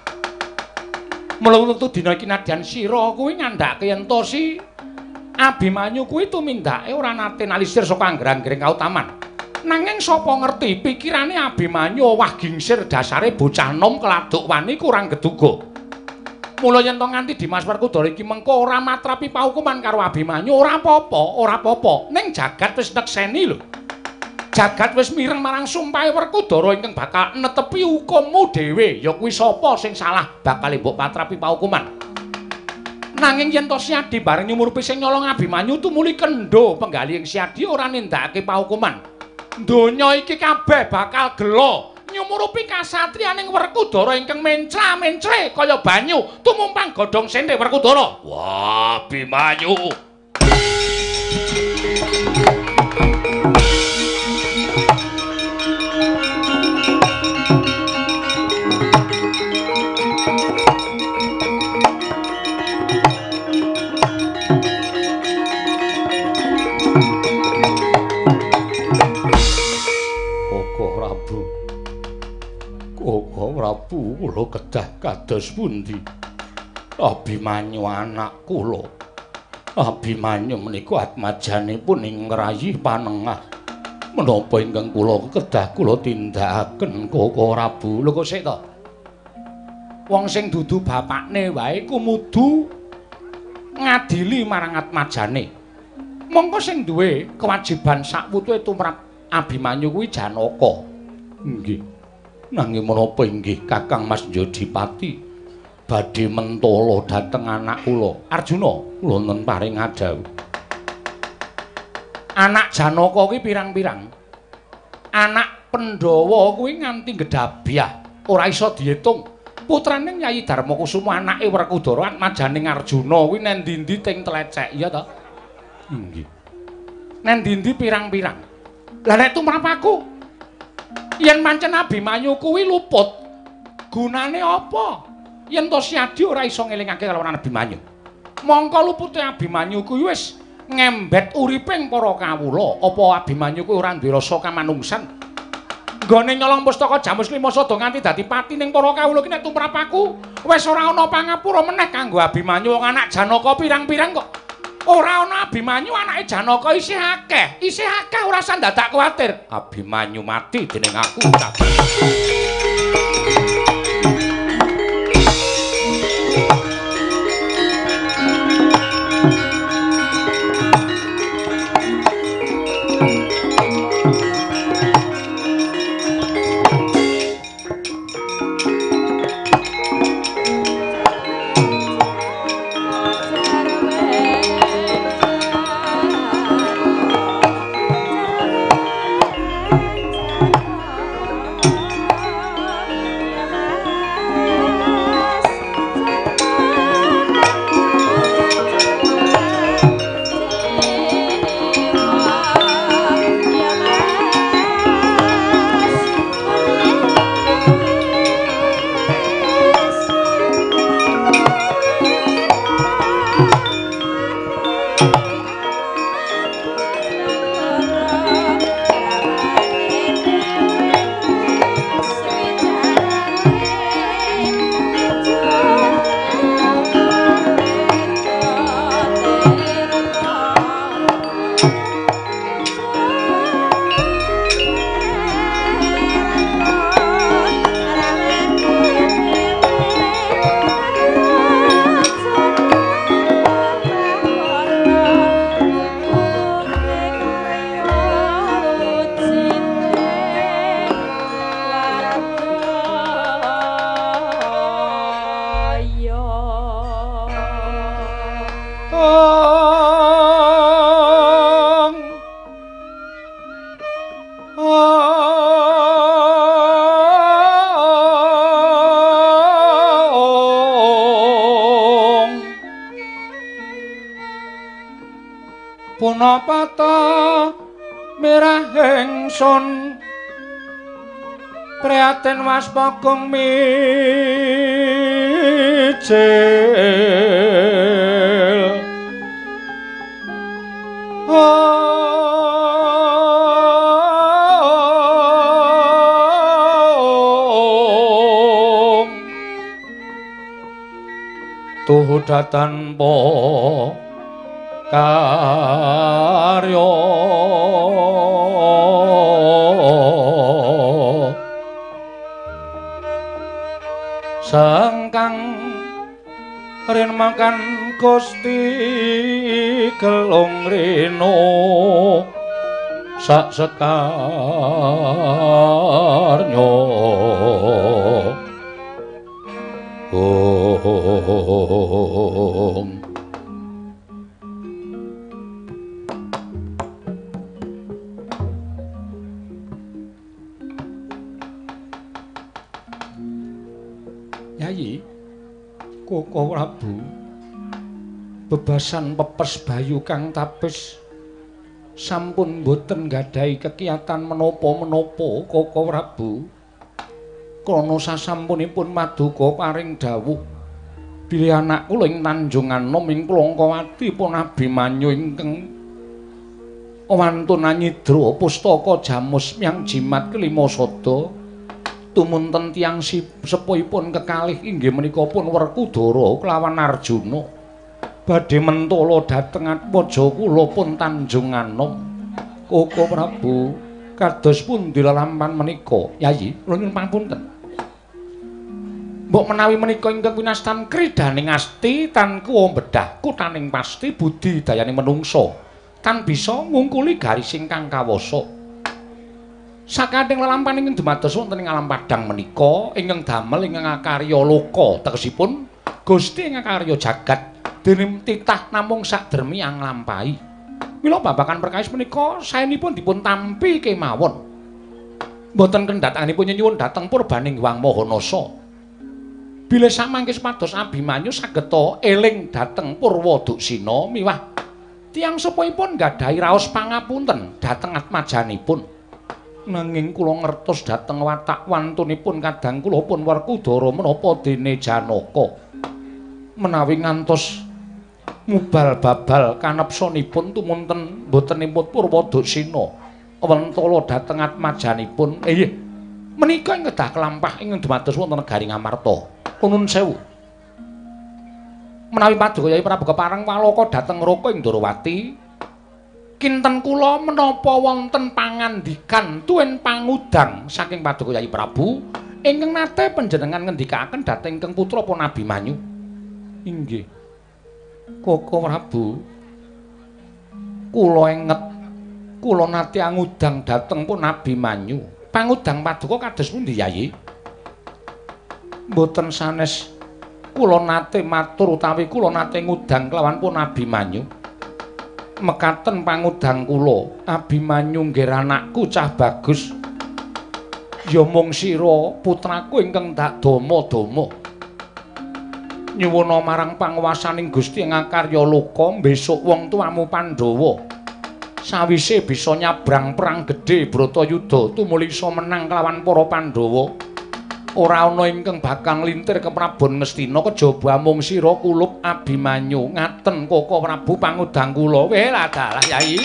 Mula wektu dina iki nadyan sira kuwi ngandhake yen to si Abimanyu kuwi tumindake ora nate nalisir saka anggrang-anggreng kautaman. Nanging sapa ngerti pikirane Abimanyu owah gingsir dasare bocah nom keladuk wani kurang geduga. Mula yen to nganti Dimas Werkudara iki mengko ora matrapi paukuman karo Abimanyu ora apa-apa. Ning jagat wis nekseni lho. Jagat wis mireng marang sumpahe Werkudara ingkang bakal netepi hukummu dhewe. Ya kuwi sapa sing salah bakal mbok patrapi paukuman. Nanging yen to Siadi bareng nyumurupi sing nyolong Abimanyu tumuli kendho penggali ing Siadi ora nindakake paukuman. Donya iki kabeh bakal gelo nyumurupi kasatriyaning Werkudara ingkang mencra-mencre kaya banyu tumumpang godhong sente Werkudara. Wah, Abimanyu. Koko Prabu kula kedah kados pundi? Abimanyu anak kula. Abimanyu menika atmajanipun ing ngrayi panengah. Menapa ingkang kula kedah kula tindakaken Koko Prabu? Lho kok sik to? Wong sing dudu bapakne wae kumudu ngadili marang atmajane. Mongko sing duwe kewajiban sakputuhe tumrap Abimanyu kuwi Janaka. Nggih. Nanging menapa inggih Kakang Mas Jodipati badhe mentala dhateng anak kula Arjuna kula nun paring adhawu. Anak Janaka kuwi pirang-pirang. Anak Pandhawa kuwi nganti gedhabyah ora iso diitung. Putrane Yayi Darmakusuma anake Werkudara atmajaning Arjuna kuwi nang ndi-ndi teng tlecek ya ta? Inggih. Nang ndi-ndi pirang-pirang. Lah nek tumrap aku yen pancen Abimanyu kuwi luput, gunane apa? Yen to Siadi ora iso ngelingake kalawan Abimanyu. Mongko lupute Abimanyu kuwi wis ngembet uriping para kawula. Apa Abimanyu kuwi ora duwe rasa kamanungsan? Nggone nyolong pustaka Jamus Klimasada nganti dadi pati ning para kawula ki nek tumrap aku Wis ora ana pangapura meneh kanggo Abimanyu wong anak Janaka pirang-pirang kok. Ora ana Abimanyu anake Janaka isih akeh. Isih akeh ora usah dadak kuwatir. Abimanyu mati dening aku. Punapata mirah ingsun prihatin waspagong mijil tuhu datanpa karya sangkang rin makan Gusti gelung rino sak sekarnya Yayi, Koko Prabu, bebasan pepes bayu kang tapis sampun boten gadhahi kekiyatan menapa-menapa Koko Prabu. Krana sasampunipun Maduka paring dawuh bilih anak kula ing Tanjung Anom ing Plangkawati pun Abimanyu ingkang wantun nyidra pustaka Jamus Myang Jimat kelima sada tumunten tiyang sepuhipun kekalih inggih menika pun Werkudara kelawan Arjuna badhe mentala dhateng atmaja kula pun Tanjung Anom. Koko Prabu kados pundi lelampahan menika? Yayi, kula nyuwun pangapunten. Mbok menawi menika ingkang winastan kridaning asti tan kuwa bedah kutaning pasti budi dayaning manungsa tan bisa ngungkuli garis ingkang kawasa. Sakanthing lelampahan ingkang dumados wonten ing alam padang menika ingkang damel ingkang akarya loka tegesipun Gusti ingkang akarya jagat dening titah namung sakdermi anglampahi. Mila babagan perkawis menika saenipun dipun tampi kemawon. Mboten kendhatanipun nyuwun dhateng purbaning Hyang Mahanasa. Bilih samangke supados Abimanyu sageta eling dhateng Purwaduksina miwah tiyang sepuhipun gadhahi raos pangapunten dhateng atmajanipun. Nanging kula ngertos dhateng watak wantunipun kadang kula pun Werkudara menapa dene Janaka. Menawi ngantos mubal-babal kanepsanipun tumunten botenipun Purwaduksina wentala dhateng atmajanipun. Nggih. Menika ing kedah kelampah ingkang dumados wonten negari Ngamarta. Nuwun sewu. menawi Paduka Yai Prabu kepareng walaka dhateng Raka ing Ndorowati, kinten kula menapa wonten pangandikan tuwin pangudang saking Paduka Yai Prabu ingkang nate panjenengan ngendikaken dhateng ingkang putra pun Abimanyu. Inggih. Koko Prabu. Kula enget kula nate ngudang dhateng pun Abimanyu. Pangudang Paduka kados pundi Yayi? Mboten sanes kula nate matur utawi kula nate ngudang kelawan pun Abimanyu. Mekaten pangudang kula, Abimanyu nggih anakku cah bagus. Ya mung sira putraku ingkang dak dama-dama. Nyuwuna marang panguwasaning Gusti ngakarya luka besok wong tuamu Pandhawa. Sawise bisa nyabrang perang gedhe Bratayuda tumuli isa menang kelawan para Pandhawa. Ora ana ingkang bakal nglintir ke Prabon Ngastina kejaba mung sira kulup Abimanyu. Ngaten Koko Prabu pangudang kula. Weh ladalah Yai.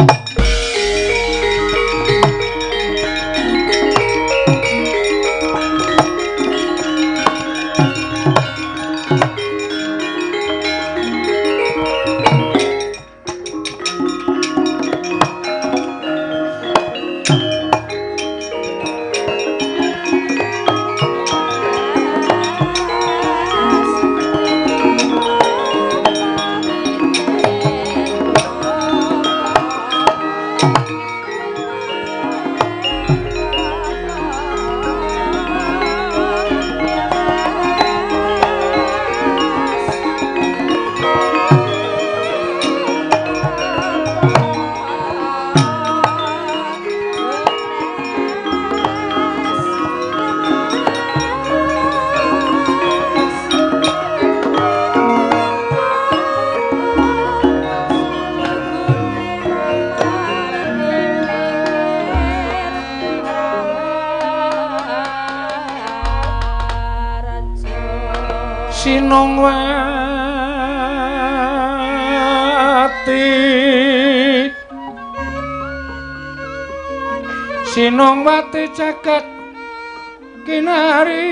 Sinongwati jagat kinari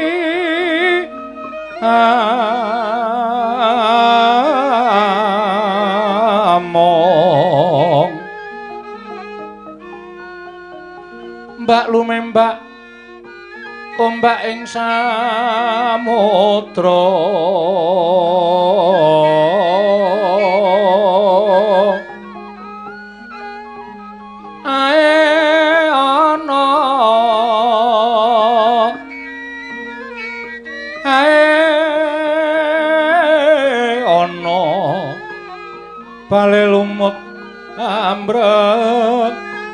among mbak lumembak ombak ing samudra bale lumut ambrek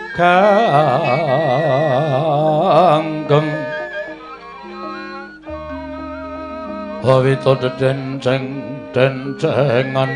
ganggeng awita denceng dencengan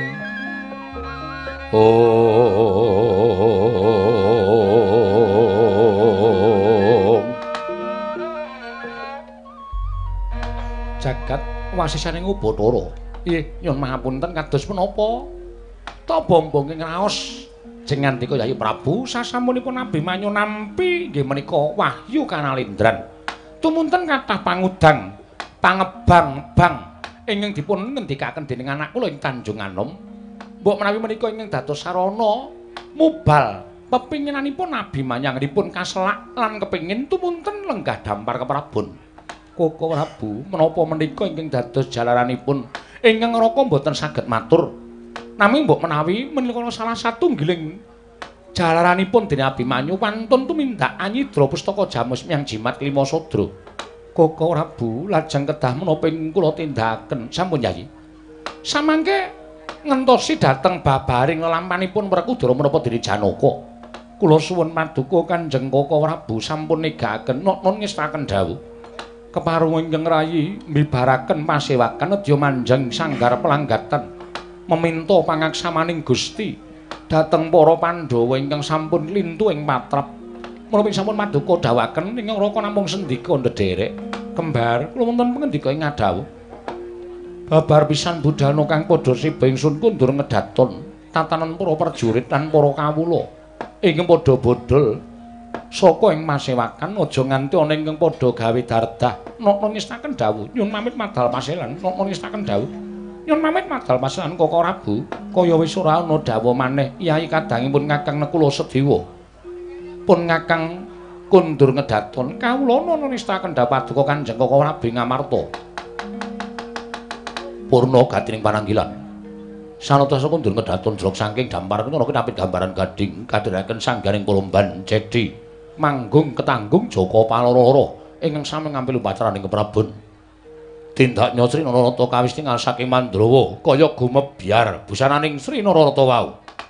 jagat wasisaning Ubathara. Nggih, nyuwun pangapunten kados menapa? Ta bombonge ngraos jengandika Yayi Prabu sasampunipun Abimanyu nampi nggih menika wahyu kanalindran. Tumunten kathah pangudang pangebang-bang ingkang dipun ngendikaken dening anak kula ing Tanjung Anom. Mbok menawi menika ingkang dados sarana mubal pepinginanipun Abimanyu anggenipun kaselak lan kepingin tumunten lenggah dampar ke Prabon. Koko Prabu menapa menika ingkang dados jalaranipun ingkang Raka mboten saged matur. Naming mbok menawi menika salah satunggiling jalaranipun dening Abimanyu wantun tumindak anyidra pustaka jamus miyang jimat lima sadra. Koko Prabu lajeng kedah menapa ing kula tindakaken sampun Yayi. Samangke ngentosi dhateng babaring lelampanipun Werkudara menapa dene Janaka. Kula suwun paduka Kanjeng Koko Prabu sampun negakaken non ngestaken dawuh. Keparung ingkang rayi mbibaraken pasewakan nedya manjang sanggar pelanggatan. Meminta pangaksamaning Gusti dhateng para Pandhawa ingkang sampun lintu ing patrap. Menapa sampun paduka dawuhaken ingkang Raka namung sendika ndederek. Kembar kula wonten pangendika ing ngadhawuh. Babar pisan budhana kang padha siba ingsun kundur ngedaton tatanan para prajurit lan para kawula ingkang padha bodol saka ing masewakan aja nganti ana ingkang padha gawe dardah. Nana ngestaken dawuh nyuwun pamit madal paselan. Nana ngestaken dawuh. Nyun pamit madal pasaran Koko Prabu. Kaya wis ora ana dawuh maneh, Yai kadangipun Kakang Nekula Sedewa. Pun Kakang kundur ngedaton kawula nana nistakaken Paduka Kanjeng Koko Prabu Ngamarta. Purna gatining pananggilan. Sanatasa kundur ngedaton jlog saking dampar menika kinapit gambaran gading kadhiraken sanggaring Kolomban Cedi manggung ketanggung Jaka Paloro ingkang sami ngambil upacaraning keprabon. Tindak Sri Nararata kawis tinggal saking Mandrawa kaya gumebyar busananing Sri Nararata wau.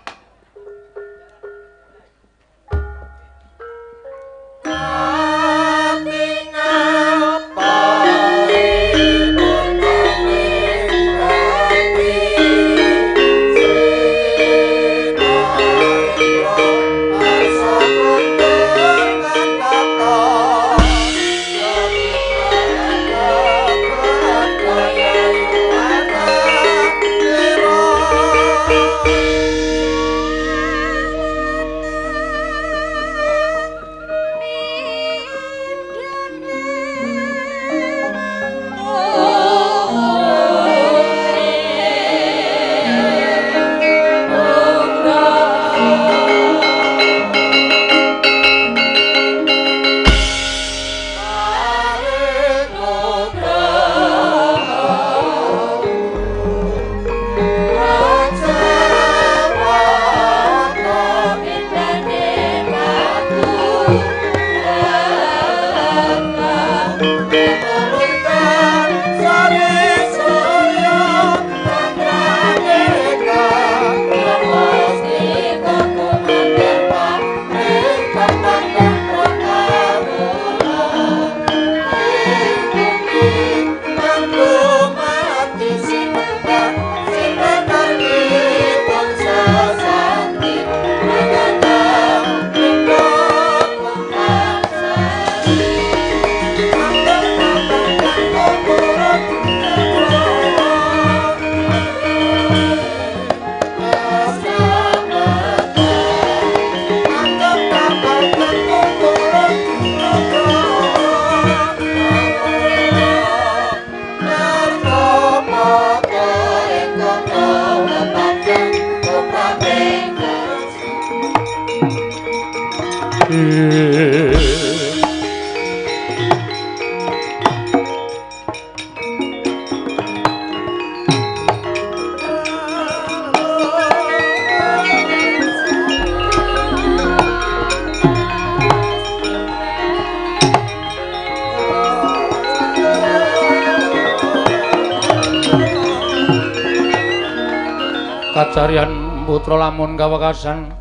Kacarian putra lamun kawekasan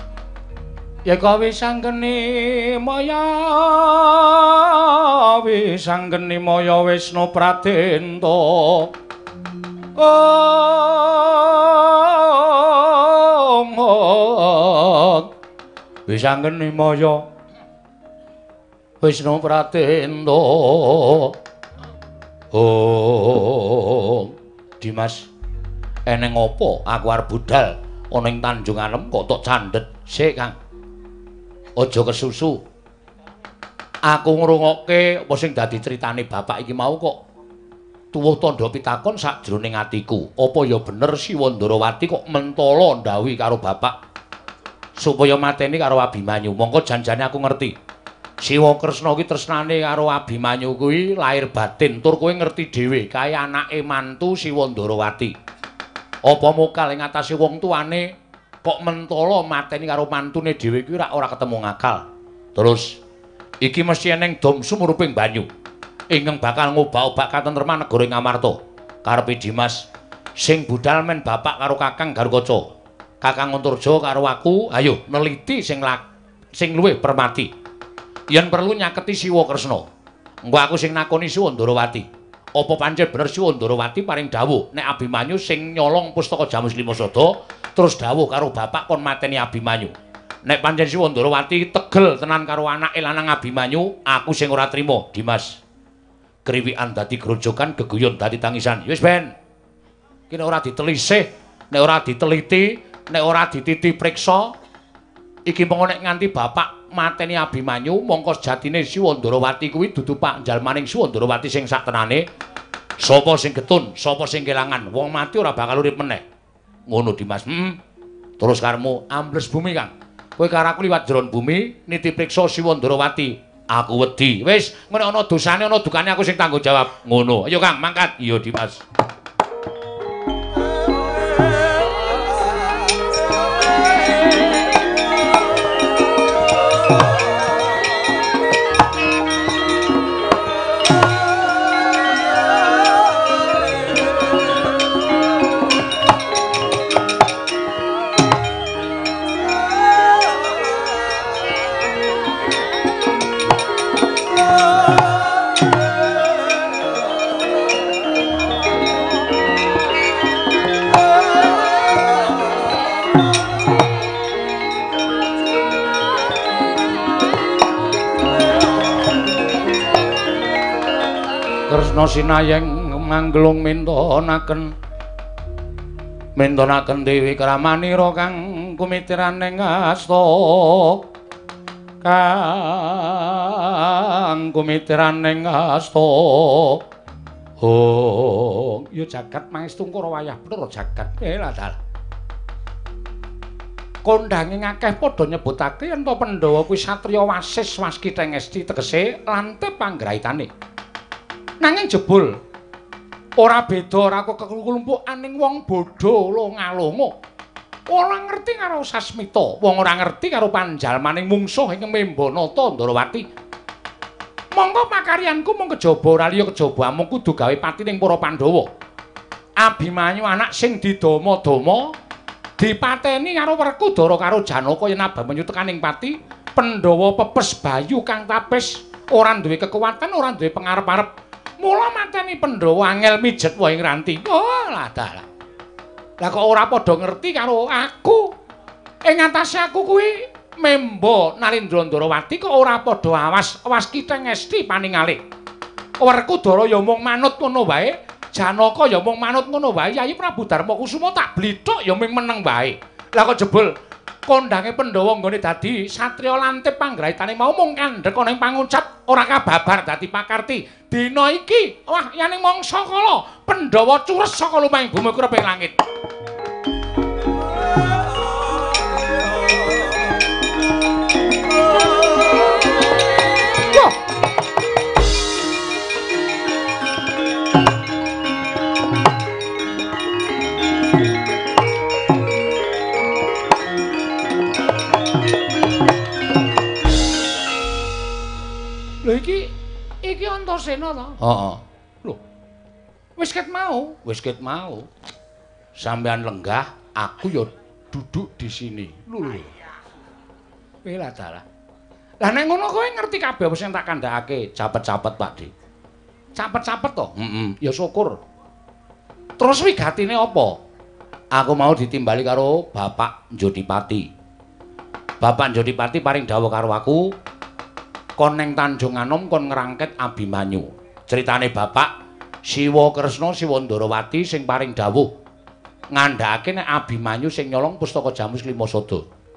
yeka wisanggeni maya Wisnu Pradenta wisanggeni maya Wisnu Pradenta Dimas eneng apa aku arep budal ana ing Tanjung Anem kok tok candhet sik Kang. Aja kesusu. Aku ngrungokke apa sing dadi critane bapak iki mau kok tuwuh tandha pitakon sakjroning atiku. Apa ya bener Siwa Ndarawati kok mentala ndhawuhi karo bapak supaya mateni karo Abimanyu. Mongko janjane aku ngerti. Siwa Kresna kuwi tresnane karo Abimanyu kuwi lahir batin tur kowe ngerti dhewe kaya anake mantu Siwa Ndarawati. Apa mokal ing atase wong tuane kok mentala mateni karo mantune dhewe kuwi ora ketemu ngakal. Terus iki mesti eneng dom sumuruping banyu ingkang bakal ngobak-obak katentreman negara Ngamarta. Karepe Dimas sing budal men bapak karo Kakang Garukaca. Kakang Antarja karo aku, ayo neliti sing luwih permati. Yen perlu nyaketi Siwa Kresna. Engko aku sing nakoni Siwa Ndarawati. Apa pancen bener Siwa Ndarawati paring dawuh nek Abimanyu sing nyolong pustaka Jamus Limasada terus dawuh karo bapak kon mateni Abimanyu. Nek pancen Siwa Ndarawati tegel tenan karo anake lanang Abimanyu, aku sing ora trima, Dimas. Kriwikan dadi grojokan, geguyon dadi tangisan. Wis ben. Iki nek ora ditelisih, nek ora diteliti, nek ora dititi priksa, iki mengko nek nganti bapak mateni Abimanyu, mongko sejatine Siwa Ndarawati kuwi dudu panjalmaning Siwa Ndarawati sing sak tenane. Sapa sing getun, sapa sing kelangan, wong mati ora bakal urip meneh. Ngono Dimas. Terus karemu ambles bumi, Kang. Kowe karo aku liwat jeron bumi, niti priksa Siwa Ndarawati. Aku wedi. Wis, ngene ana dosane ana dukane aku sing tanggung jawab. Ngono. Ayo Kang, mangkat. Iya Dimas. Kresna sinayeng manglung mintonaken Dewi Kramanira kang kumitiraning asta Oh, ya jagat mangestu karo wayah bener jagat. Lah dal. Kondhange akeh padha nyebutake yen to Pandhawa kuwi satriya wasis waskitheng esti tegese lante panggraitane. Nanging jebul ora beda ora kok keklumpukaning wong bodho longa-longa. Ora ngerti karo Sasmita, wong ora ngerti karo panjalmaning mungsuh ing Membanata Ndarawati. Monggo pakaryanku mung kejaba ora liya kejaba amung kudu gawe patining para Pandhawa. Abimanyu anak sing didama-dama dipateni karo Werkudara karo Janaka yen Abimanyu tekaning pati, Pandhawa pepes bayu kang tapis ora duwe kekuatan, ora duwe pangarep-arep. Mula mateni Pandhawa angel mijet wae ngranti. Oh, lah dalah. Lah kok ora padha ngerti karo aku. Ing atase aku kuwi Memba Narendra Ndarawati kok ora padha awas kitheng esti paningalih. Werkudara ya mung manut ngono wae, Janaka ya mung manut ngono wae, Yayi Prabu Darmakusuma tak blithuk ya mung meneng wae. Lah kok jebul kondhange Pandhawa nggone dadi satriya lantip panggraitane mau mung kandhek ana ing pangucap ora kababar dadi pakarti. Dina iki wah yaning mangsa kala Pandhawa cures saka lumahing bumi kurep ing langit. Lho iki Antasena to? Heeh. Lho. Wis ket mau. Sampeyan lenggah, aku ya duduk di sini. Lho. Kowe lah dalah. Lah nek ngono kowe ngerti kabeh apa sing tak kandhakake, capet-capet Pakde. Capet-capet to? Ya syukur. Terus wigatine apa? Aku mau ditimbali karo Bapak Njodipati. Bapak Njodipati paring dawuh karo aku kon ning Tanjung Anom kon ngrangket Abimanyu. Critane Bapak Siwa Kresna Siwa Ndarawati sing paring dawuh ngandhakake nek Abimanyu sing nyolong pustaka Jamu Klimasada.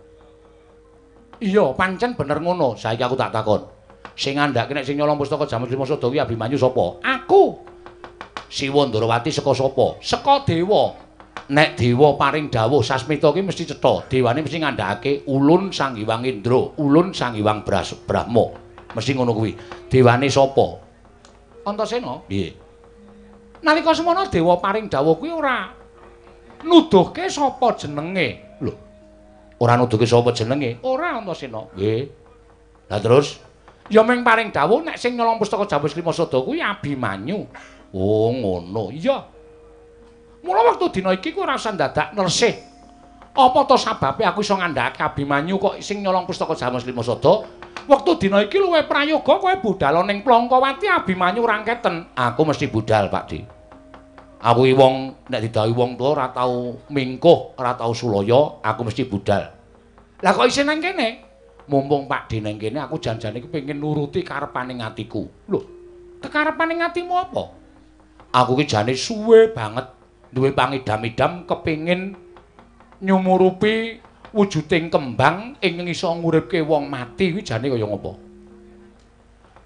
Iya, pancen bener ngono. Saiki aku tak takon. Sing ngandhakake nek sing nyolong pustaka Jamu Klimasada kuwi Abimanyu sapa? Aku. Siwa Ndarawati saka sapa? Saka dewa. Nek dewa paring dawuh Sasmita kuwi mesti cetha. Dewane mesti ngandhakake Ulun Sang Hyang Indra, Ulun Sang Hyang Brahma. Mesti ngono kuwi. Dewane sapa? Antasena. Piye? Nalika semana dewa paring dawuh kuwi ora nuduhke sapa jenenge. Lho. Ora nuduhke sapa jenenge? Ora Antasena. Nggih. Lah terus ya mung paring dawuh nek sing nyolong pustaka Jamu Klimasada kuwi Abimanyu. Oh, ngono. Iya. Mula wektu dina iki ku ora usah dadak nersih. Apa to sababe aku iso ngandhakake Abimanyu kok sing nyolong pustaka Jamu Klimasada? Wektu dina iki luwih prayoga kowe budal ning Plangkawati Abimanyu rangketen. Aku mesti budal, Pakde. Aku wong nek didhawuhi wong tuwa ora tau mingkuh, ora tau sulaya, aku mesti budal. Lah kok isih nang kene? Mumpung Pakde nang kene aku janjane kepengin nuruti karepaning atiku. Lho, kekarepaning atimu apa? Aku ki jane suwe banget duwe pangidam-idam kepengin nyumurupi wujuding kembang ing iso nguripke wong mati kuwi jane kaya ngopo?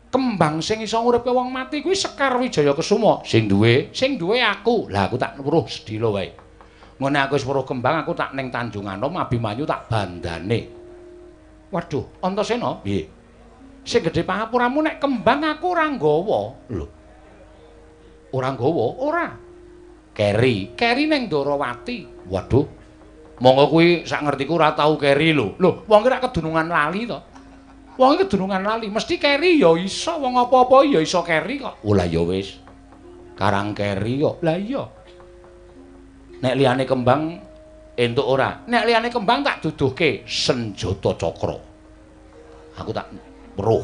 kembang sing iso nguripke wong mati kuwi Sekar Wijaya Kesuma. Sing duwe aku. Lah aku tak weruh sedhila wae. Ngene aku wis weruh kembang aku tak ning Tanjung Anom Abimanyu tak bandane. Waduh, Antasena, piye? Sing gedhe pangapuramu nek kembang aku ora nggawa. Lho. Ora nggawa? Ora. Keri ning Ndarawati. Waduh. Monggo kuwi sak ngertiku ora tau keri lho. Lho, wong ki rak kedunungan lali to. Wong iki kedunungan lali, mesti keri ya iso, wong apa-apa ya iso keri kok. Oh lah ya wis. Karang keri kok. Lah iya. Nek liyane kembang entuk ora? Nek liyane kembang tak duduhke senjata cakra. Aku tak weruh.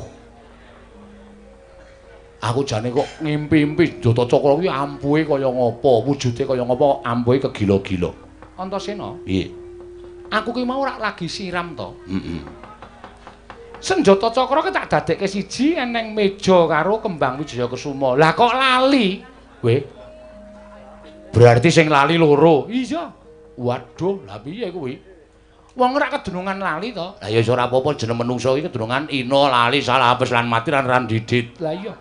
Aku jane kok ngimpi-impi senjata cakra kuwi ampuhe kaya ngapa, wujude kaya ngapa, ampuhe kegila-gila. Antasena, piye? Aku ki mau rak lagi siram to. Senjata cakra ki tak dadekke siji eneng meja karo kembang Wijaya Kesuma. Lah kok lali? Kowe. Berarti sing lali loro. Iya. Waduh, lah piye kuwi? Wong rak kedunungan lali to. Lah ya wis ora apa-apa jeneng menungso iki kedunungan ina lali salah apes lan mati lan didit. Lah iya.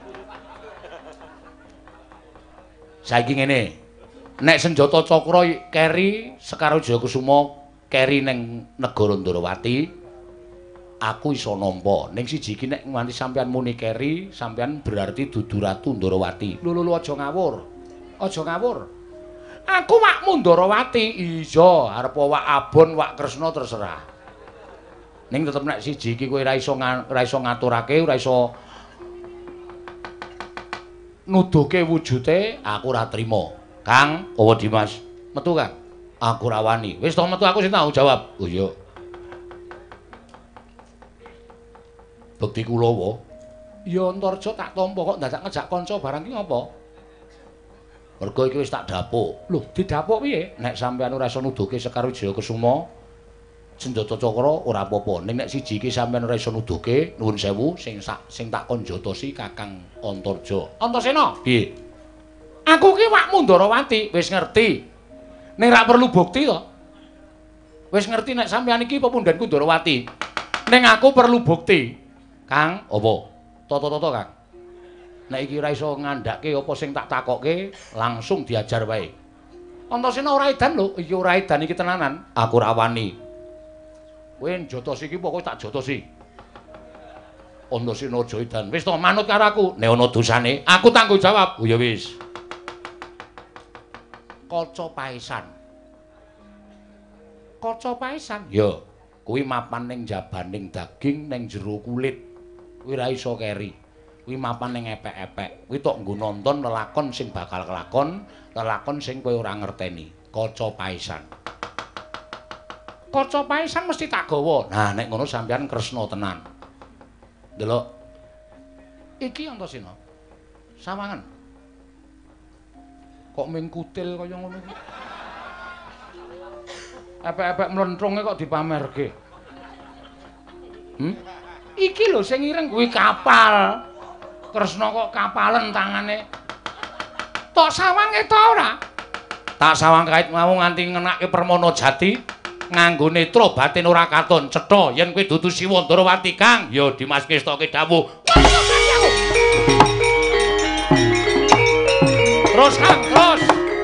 Saiki ngene. Nek senjata cakra keri Sekar Wijaya Kesuma keri ning negara Ndarawati, aku iso nampa. Ning siji iki nek nganti sampean muni keri, sampean berarti dudu Ratu Ndarawati. Lho aja ngawur. Aja ngawur. Aku wakmu Ndarawati. Iya, arep wak Abon, wak Kresna terserah. Ning tetep nek siji iki kowe ora iso ngaturake, ora iso nuduhke wujude, aku ora trima. Kang, apa Dimas? Metu, Kang. Aku ora wani. Wis to metu aku sing tanggung jawab. Oh iya. Bekti Kulawa. Ya Antarja tak tampa kok dadak ngejak kanca barang ki ngopo? Mergo iki wis tak dapuk. Lho, didapuk piye? Nek sampean ora iso nuduhke Sekar Wijaya Kesuma, senjata cakra ora apa-apa. Ning nek siji iki sampean ora iso nuduhke, nuwun sewu sing tak konjotosi Kakang Antarja. Antasena, piye? Aku ki wakmu Ndarawati, wis ngerti. Ning ra perlu bukti to. Wis ngerti nek sampeyan iki pepundhenku Ndarawati. Ning aku perlu bukti. Kang, apa? Toto-toto, Kang. Nek iki ora iso ngandhake apa sing tak takokke, langsung diajar wae. Antasena ora edan lho, iki ora edan iki tenanan. Aku ora wani. Kowe njotos iki pokoke tak jotosi. Antasena aja edan. Wis to manut karo aku. Nek ana dosane, aku tanggung jawab. Oh ya wis. Kaca paesan. Kaca paesan? Ya, kuwi mapan ning jabaning daging ning jero kulit. Kuwi ora iso keri. Kuwi mapan ning epek-epek. Kuwi tok nggo nonton lelakon sing bakal kelakon, lelakon sing kowe ora ngerteni. Kaca paesan. Kaca paesan mesti tak gawa. Nah, nek ngono sampeyan Kresna tenan. Delok. Iki Antasena. Sawangan. Kok ming kutil kaya ngono iki. Epek-epek mlentrunge kok dipamerke. Iki lho sing ireng kuwi kapal. Kresna kok kapalen tangane. Tok sawange to ora? Tak sawang kait mau nganti ngenake permana jati nganggo netra batin ora katon cetha yen kowe dudu Siwa Ndarawati, Kang. Ya Dimas Kestoke dawuh. Terus Kang, terus.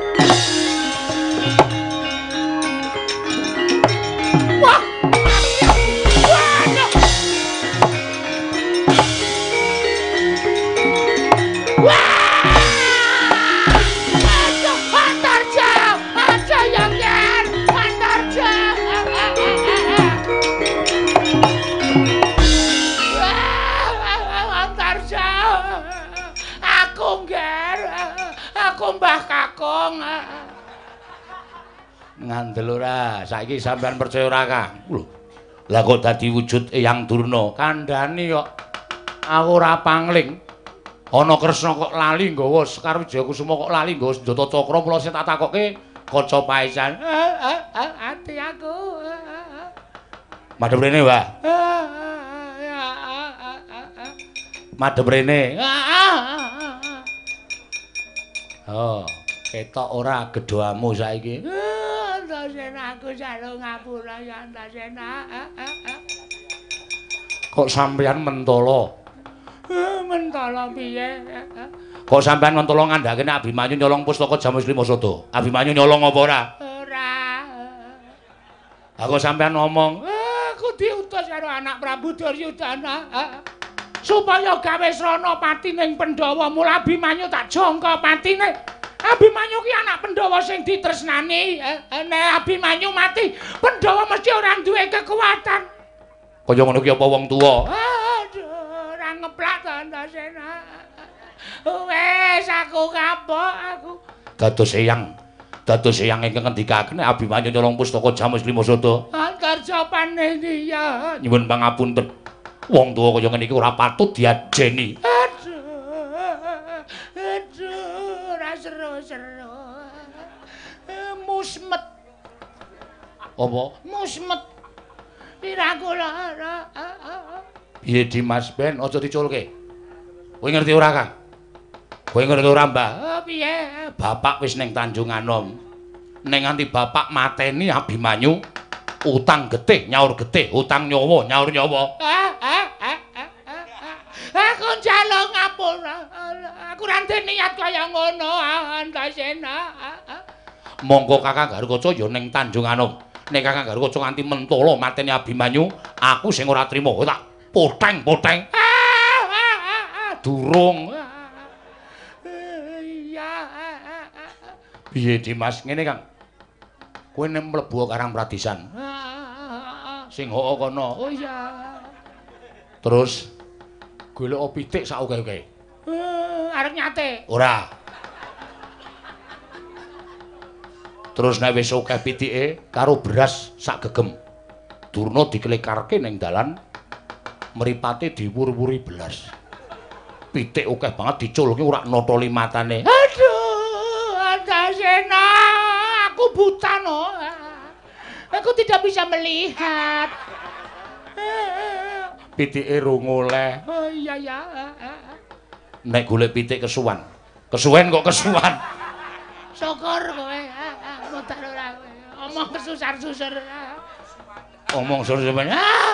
Wah. Mbah Kakung. Ngandel ora, saiki sampean percaya ora, Kang? Lho. Lah kok dadi wujud Eyang Durna? Kandhani kok aku ora pangling. Ana Kresna kok lali nggawa Sekar Wijaya Kesuma kok lali nggawa senjata cakra, mula sing tak takokke kaca paesan. Ati aku. Madhep rene, Mbah. Madhep rene. Oh, ketok ora gedhoamu saiki. Antasena aku jaluk ngapura ya Antasena. Kok sampeyan mentala? Mentala piye? Kok sampean mentala ngandhake nek Abimanyu nyolong pustaka Jamus Lima Sada? Abimanyu nyolong apa ora? Ora. Aku sampean ngomong, aku diutus karo anak Prabu Duryudana supaya gawe srana patining Pandhawa. Mula Abimanyu tak jangka patine. Abimanyu ki anak Pandhawa sing ditresnani. Nek Abimanyu mati, Pandhawa mesti ora duwe kekuatan. Kaya ngono ki apa wong tuwa? Aduh, ora ngeplak to Antasena. Wes aku kapok aku. Dados eyang ingkang ngendikaken nek Abimanyu nyolong pustaka Jamus Lima Sada. Antarja Panendya. Nyuwun pangapunten. Wong tuwa kaya ngene iki ora patut diajeni. Aduh, ora seru-seru. Musmet. Apa? Musmet. Pirakula. Piye Dimas Ben aja diculke. Kowe ngerti ora, Kang? Kowe ngerti ora, Mbah? Piye? Bapak wis ning Tanjung Anom. Ning nganti bapak mateni Abimanyu, utang getih nyaur getih, utang nyawa nyaur nyawa. Aku njaluk ngapura. Aku ora niat kaya ngono, Antasena. Monggo Kakang Garukaca ya ning Tanjung Anom. Nek Kakang Garukaca nganti mentala mateni Abimanyu, aku sing ora trima. Tak poteng-poteng. Durung. Iya. Piye Dimas ngene Kang? Kowe nek mlebu Karang Pradisan. Sing hok kono. Oh iya. Terus golek pitik sak oke-oke. Arep nyate. Ora. Terus nek wis akeh pitike karo beras sak gegem. Durna dikelikarke ning dalan, mripate diwur-wuri belas. Pitik akeh banget diculke ora notoli matane. Aduh, Antasena, aku buta no. Aku tidak bisa melihat. Pitike rung oleh. Oh iya ya. Nek golek pitik kesuwen. Kesuwen kok kesuwen. Syukur kowe. Mutar ora kowe. Omong kesusar-susar. Omong susar-susar.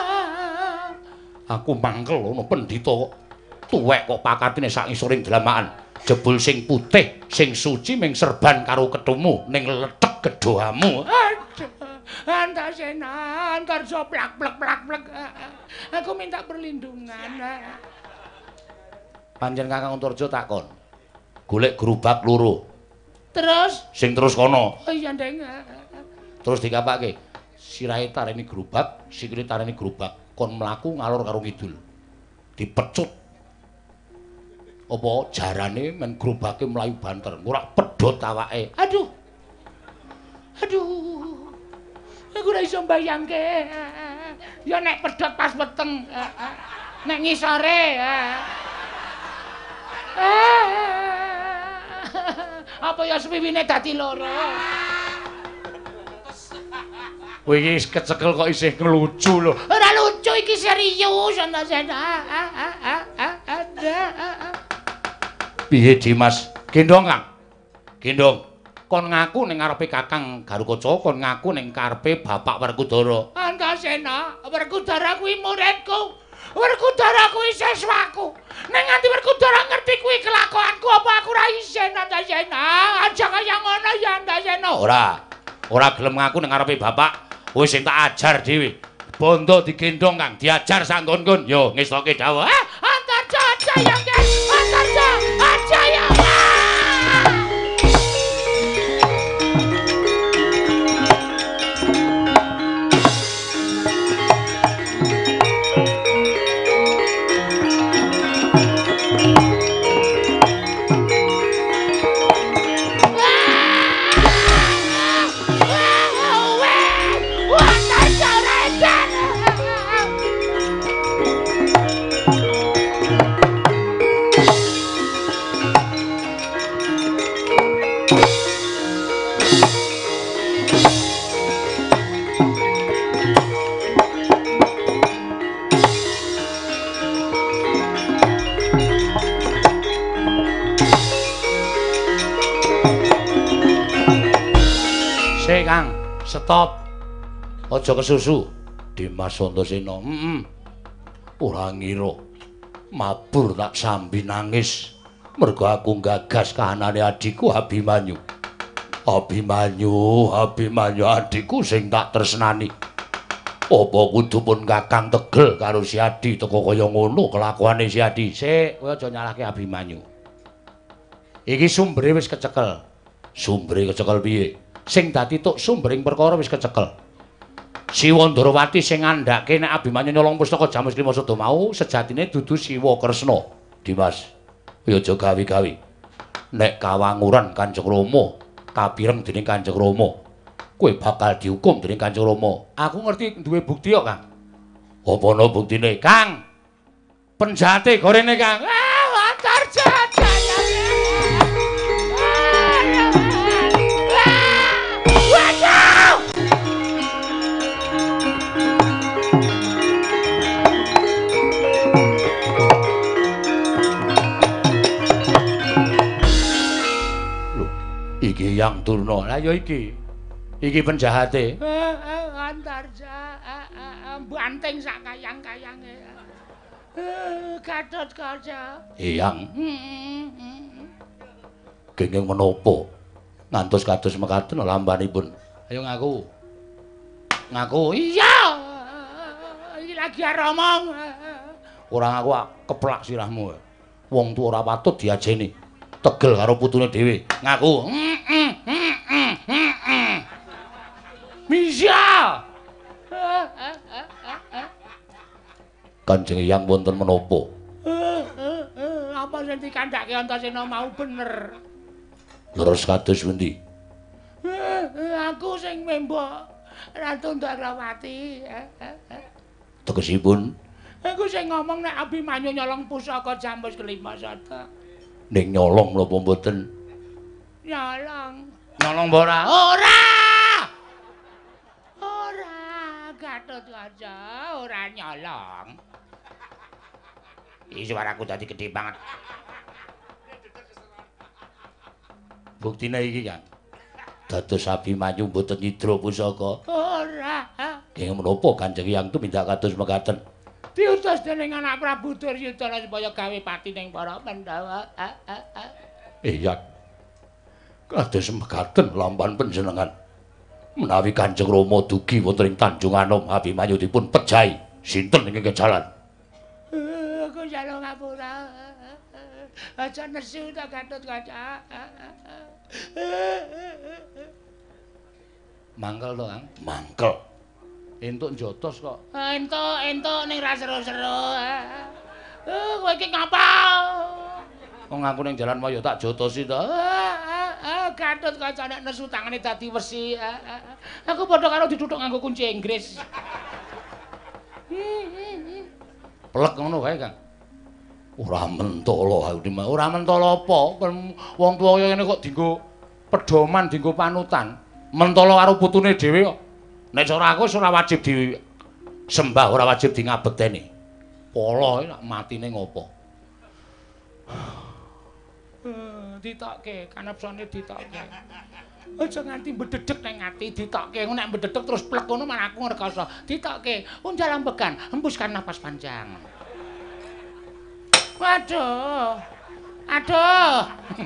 Aku mangkel ono pendhita kok tuwek kok pakatine sak ngisoring dalamaan. Jebul sing putih, sing suci ming serban karo ketumu ning letek gedhoamu. Aduh, Antasena, Antarja plak-plek. Aku minta perlindungan. Panjen Kakang Antarja takon. Golek gerobak loro. Terus? Sing terus kono. Oh iya, Ndeng. Terus dikapake. Sirahe tareni gerobak, sikile tareni gerobak. Kon mlaku ngalor karo ngidul. Dipecut. Apa jarane men gerobake mlayu banter, ora pedhot awake. Aduh. Aku ora iso mbayangke. Ya nek pedhot pas weteng. Nek ngisore. Apa ya swiwine dadi loro? Kowe iki kecekel kok isih ngelucu lho. Ora lucu iki serius, Antasena. Piye Dimas? Gendong Kang. Gendong. Kon ngaku ning ngarepe Kakang Garukaca, kon ngaku ning karepe Bapak Werkudara. Antasena, Werkudara kuwi muridku. Werkudara kuwi siswaku. Ning nganti Werkudara ngerti kuwi kelakuanku apa aku ora isin, Antasena. Aja kaya ngono ya, Antasena. Ora gelem ngaku ning ngarepe Bapak. Wis sing tak ajar dhewe. Bondo digendong Kang, diajar sak nggon-nggon. Yo ngestoke dawuh. Antarja aja ya, Kang. Antarja aja ya. Kang, stop. Aja kesusu. Dimas Antasena. Ora ngira Mabur tak sambi nangis mergo aku gagas kahanane adikku Abimanyu. Abimanyu adikku sing tak tresnani. Apa kudu pun Kakang tegel karo si Adi teko kaya ngono kelakuane si Adi. Sik, kowe aja nyalahke Abimanyu. Iki sumbere wis kecekel. Sumbere kecekel piye? Sing dadi tuk sumbering perkara wis kecekel. Siwa Ndrawati sing ngandhake nek Abimanyu nyolong pustaka Jamus Klimasada mau sejatine dudu Siwa Kresna. Dimas, ya aja gawe-gawe. Nek kawanguran Kanjeng Rama kapireng dening Kanjeng Rama, kowe bakal dihukum dening Kanjeng Rama. Aku ngerti duwe bukti kok, Kang. Apa ana buktine, Kang? Penjate gorene, Kang. Antar jajan. Iki yang turno. Lah ya iki. Iki penjahate. Antarja banting sak kayang-kayange. Gatot Kaca. Eyang. Kenging menapa? Ngantos kados mekaten lambanipun. Ayo ngaku. Ngaku. Iya. Iki lagi aromong. Ora ngaku keplak sirahmu. Wong tuwa ora patut diajeni. Tegel karo putune dhewe. Ngaku. Misya. Kanjeng Hyang wonten menapa? Apa sing dikandhake Antasena mau bener? Leres kados pundi? Aku sing membok Ratu Ndrawati. Tegesipun? Aku sing ngomong nek Abimanyu nyolong pusaka Jamus Klimasada. Ning nyolong menapa mboten? Nyolong. Nyolong ora? Ora! Ora, Gatot Kaca, ora nyolong. Iki suaraku dadi gedhe banget. Buktine iki, Kang. Dados Abimanyu mboten nyidra pusaka. Ora. Kenging menapa Kanjeng Hyang tumindak kados mekaten? Diutus dening anak Prabu Duryudana supaya gawe pati ning para Pandhawa. Iya. Kados mekaten lamban panjenengan. Menawi Kanjeng Rama dugi wonten ing Tanjung Anom, Abimanyu dipun pejahi, sinten ingkang kejalan? Aku jaluk ngapura. Aja nesu ta Gatot Kaca. Mangkel to, Kang? Mangkel. Entuk njotos kok. Entuk ning ra seru-seru. Kowe iki ngapa? Wong aku ning jalan waya tak jotosi to. Gatot Kaca nek nesu tangane dadi wesi. Aku padha karo dituthuk nganggo kunci Inggris. Pelek ngono kae, Kang. Ora mentala, ora mentala apa? Wong tuwa kaya ngene kok dienggo pedoman, dienggo panutan. Mentala karo putune dhewe kok. Nek cara aku ora wajib disembah, ora wajib di ngabekteni. Pala iki nak matine ngopo? Ditokke, kanepsane ditokke. Aja nganti mbededeg nang ati ditokke. Nek mbededeg terus plek ngono malah aku ngrekoso. Ditokke, unjal ambekan, hembuskan napas panjang. Waduh. Aduh.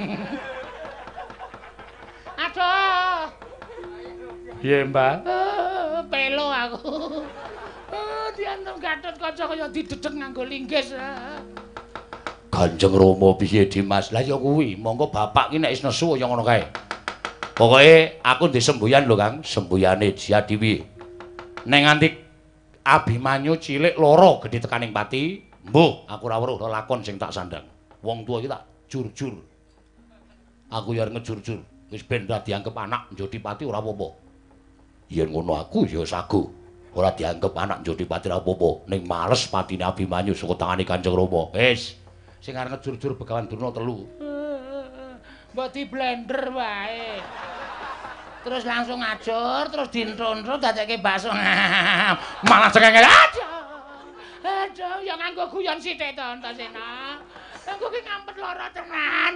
Aduh. Piye, Mbak? Pelo aku. Diantem Gatot Kaca kaya didedeg nganggo linggis. Kanjeng Rama piye Dimas? Lah ya kuwi, monggo bapak ki nek wis nesu ya ngono kae. Pokoke aku ndek semboyan lho, Kang, sembuyane Jatiwi. Nek nganti Abimanyu cilik loro gedhe tekaning pati, mbuh aku ora weruh lakon sing tak sandang. Wong tuwa iki tak jur-jur. Aku ya ngejur-jur. Wis ben ora dianggep anak Njodipati ora apa-apa. Yen ngono aku ya sagu. Ora dianggep anak Njodipati ora apa-apa. Ning males patine Abimanyu saka tangane Kanjeng Rama. Wis, sing arep ngejur-jur Begawan Durna 3. Mbok di blender wae. Terus langsung ngajur, terus dintron-tron dadekke bakso. Malah cengenge. Aduh, ya nganggo guyon sithik to Antasena. Aku ki ngampet lara tenan.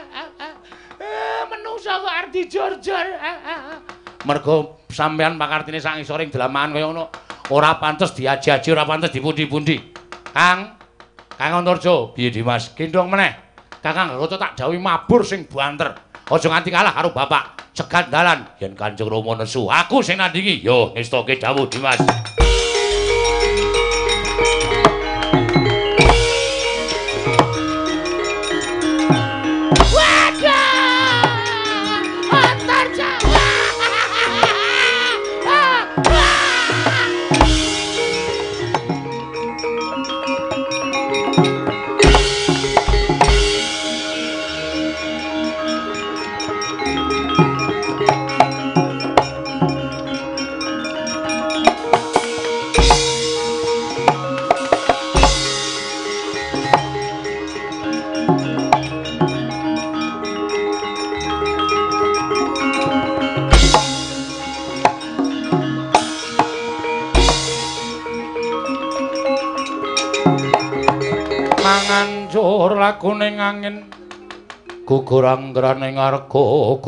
Menungsa kok arep dijor-jor. Mergo sampean pakartine sak ngisoring dalaman kaya ngono. Ora pantes diaji-aji, ora pantes dipundi-pundi. Kang, Kang Antarja, piye Dimas? Gendong meneh. Kakang Rata tak dawuhi mabur sing banter. Aja nganti kalah karo bapak. Cegat dalan yen Kanjeng Rama nesu. Aku sing nandingi. Yo, ngestoke dawuh Dimas. Ngancur lakuning angin gugur anggraning arga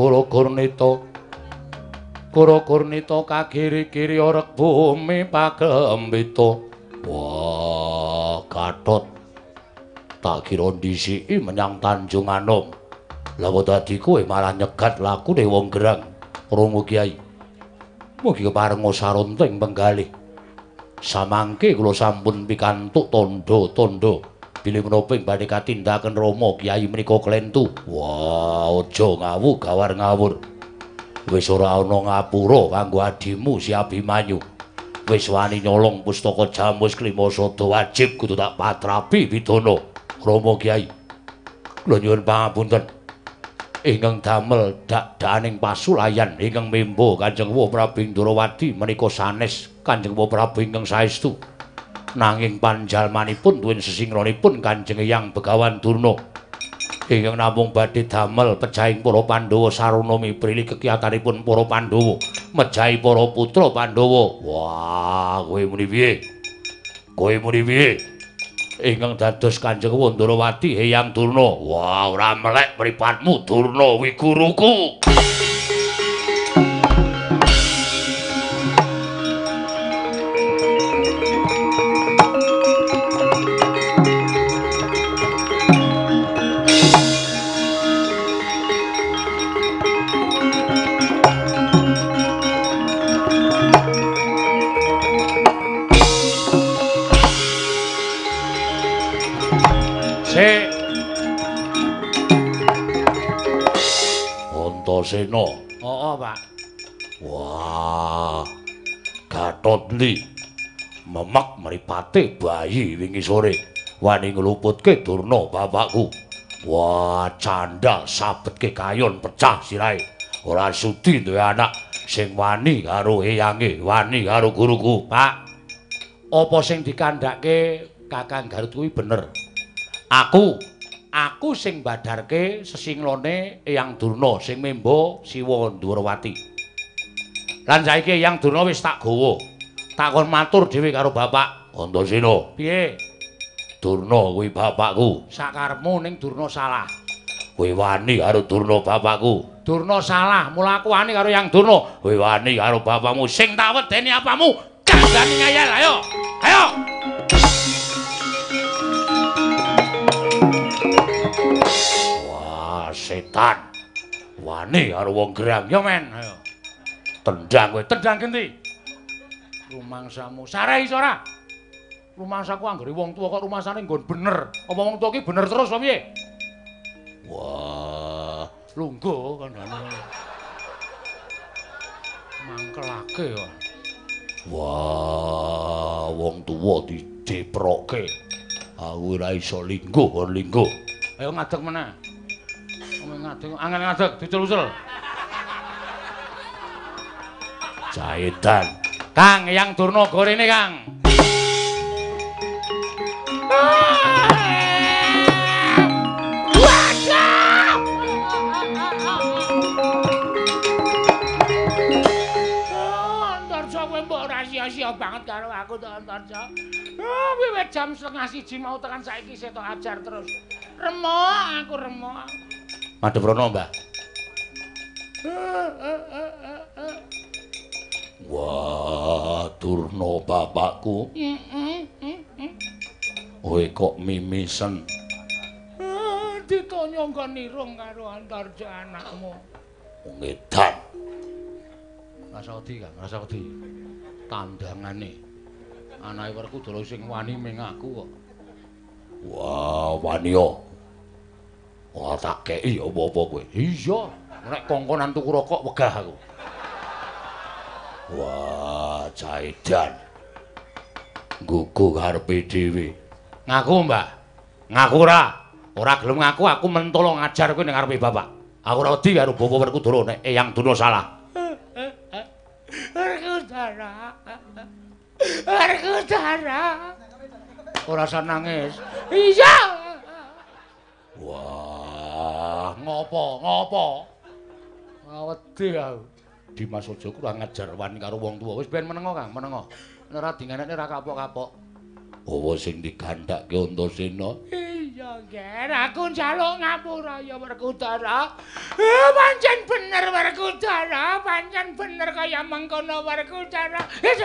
Kura Gurnita kagiri-giri orek bumi pagembita. Wah, Gatot tak kira ndisiki menyang Tanjung Anom. Lah kok dadi kowe malah nyegat lakune wong gerang. Romo Kyai, mugi keparenga sarunting penggalih. Samangke kula sampun pikantuk tandha-tandha bilih menapa ing badhe katindaken Rama Kyai menika klentu. Wah, aja ngawu gawar ngawur. Wis ora ana ngapura kanggo adimu si Abimanyu. Wis wani nyolong pustaka Jamus Klimasada wajib kudu tak patrapi pidana. Rama Kyai, kula nyuwun pangapunten. Ingkang damel dak-daning pasulayan ingkang memba Kanjeng Prabu Indrawati menika sanes Kanjeng Prabu ingkang saestu. Nanging panjalmanipun duwin sesingronipun Kanjeng Hyang Begawan Durna ingkang namung badhe damel pejahing para Pandhawa sarana miprili kekiyatanipun para Pandhawa mejahi para putra Pandhawa. Wah, kowe muni piye? Kowe muni piye? Ingkang dados Kanjeng Ndrawati Hyang Durna. Wah, ora melek mripatmu Durna Wiguruku. Antasena. Oh, Pak. Wah. Gatot ndi? Memek mripate bayi wingi sore. Wani ngluputke Durna bapakku. Wah, candhal sabetke kayon pecah sirahe. Ora sudi duwe anak sing wani karo eyange, wani karo guruku. Pak, apa sing dikandhake Kakang Garut kuwi bener? Aku sing badarke sesinglone Eyang Durna sing memba Siwa Ndrawati. Lan saiki Eyang Durna wis tak gawa. Tak kon matur dhewe karo bapak. Antasena. Piye? Durna kuwi bapakku. Sakarepmu ning Durna salah. Kowe wani karo Durna bapakku. Durna salah, mula aku wani karo Eyang Durna. Kowe wani karo bapakmu sing tak wedeni apamu? Kandhani ngayal, ayo. Ayo. Setan wani karo wong gerang ya men. Ayo tendang kowe, tendang endi? Rumangsamu sarai iso ora? Rumangsaku anggere wong tuwa kok rumangsane nggon bener. Apa wong tuwa ki bener terus apa piye? Wah, lungguh kandhane. Mangkelake kok. Wah, wong tuwa dideproke. Aku ora iso lingguh, kon lingguh. Ayo ngadeg meneh. Ngadeg, angel ngadeg, dicul-ucul. Jaedan. Kang, Eyang Durna gorene, Kang. Antarja kowe mbok ora sia-sia banget karo aku to, Antarja. Wiwit jam 1:30 mau tekan saiki isih tok ajar terus. Remuk, aku remuk. Madhep rono, Mbah. Wah, Durna bapakku. Kowe kok mimisen. Ditanya nggon irung karo Antarja anakmu. Wong edan. Rasa wedi, Kang, rasa wedi. Tandangane. Anake Werkudara sing wani ming aku kok. Wah, wani yo. Wah, tak kei apa-apa kowe. Iya, nek kongkonan tuku rokok wegah aku. Wah, Caidan. Gugu karepe dhewe. Ngaku, Mbak. Ngaku ora. Ora gelem ngaku aku mentolo ngajar kowe ning ngarepe bapak. Aku ora wedi karo Bapak Werkudara nek Eyang Duna salah. Werkudara. Werkudara. Ora usah nangis. Iya. Wah, Ngopo? Wedi aku. Dimas aja kurang ngajar wani karo wong tuwa. Wis ben menengo, Kang, menengo. Ora dingenekne ora kapok-kapok. apa sing digandhake Antasena? Iya, Ger, aku njaluk ngapura ya Werkudara. Pancen bener Werkudara, pancen bener kaya mengkono Werkudara.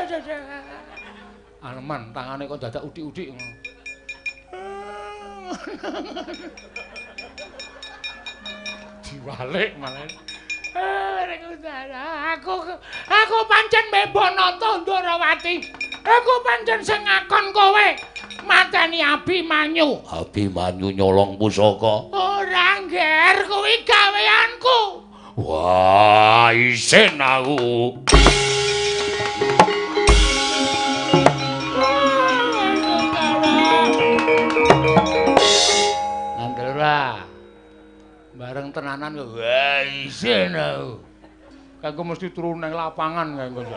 Aneman, tangane kok dadak udik-udik ngono. Diwalik malah. Werkudara, aku pancen mbebono Ndrawati. Aku pancen sing ngakon kowe mateni Abimanyu. Abimanyu nyolong pusaka. Ora, Nger, kuwi gaweanku. Wah, isin aku. Ngandel ora. Bareng tenanan kok. Wah, isin aku. Kanggo mesti turu nang lapangan kanggo.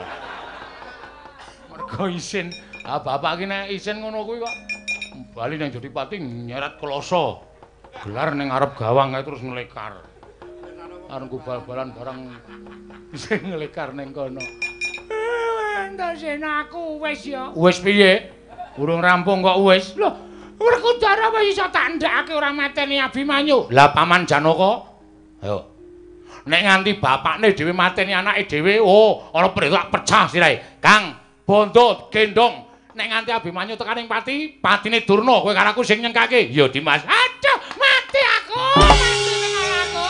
Mergo isin. Ah bapak ki nek isin ngono kuwi kok bali nang Jodipati nyeret kloso. Gelar ning ngarep gawang ae terus nglekar. Arep bal-balan barang bisa nglekar ning kono. Antasena aku wis ya. Wis piye? Urung rampung kok wis. Lho, Werkudara wis iso tak ndakake ora mateni Abimanyu. Lah Paman Janaka? Ayo. Nek nganti bapakne dhewe mateni anake dhewe, oh, ana perintah pecah sirahe. Kang, bondo gendong. Nek nganti Abimanyu tekaning pati, patine Durna kowe karo aku sing nyengkake. Ya Dimas. Aduh, mati aku. Mati dengan aku.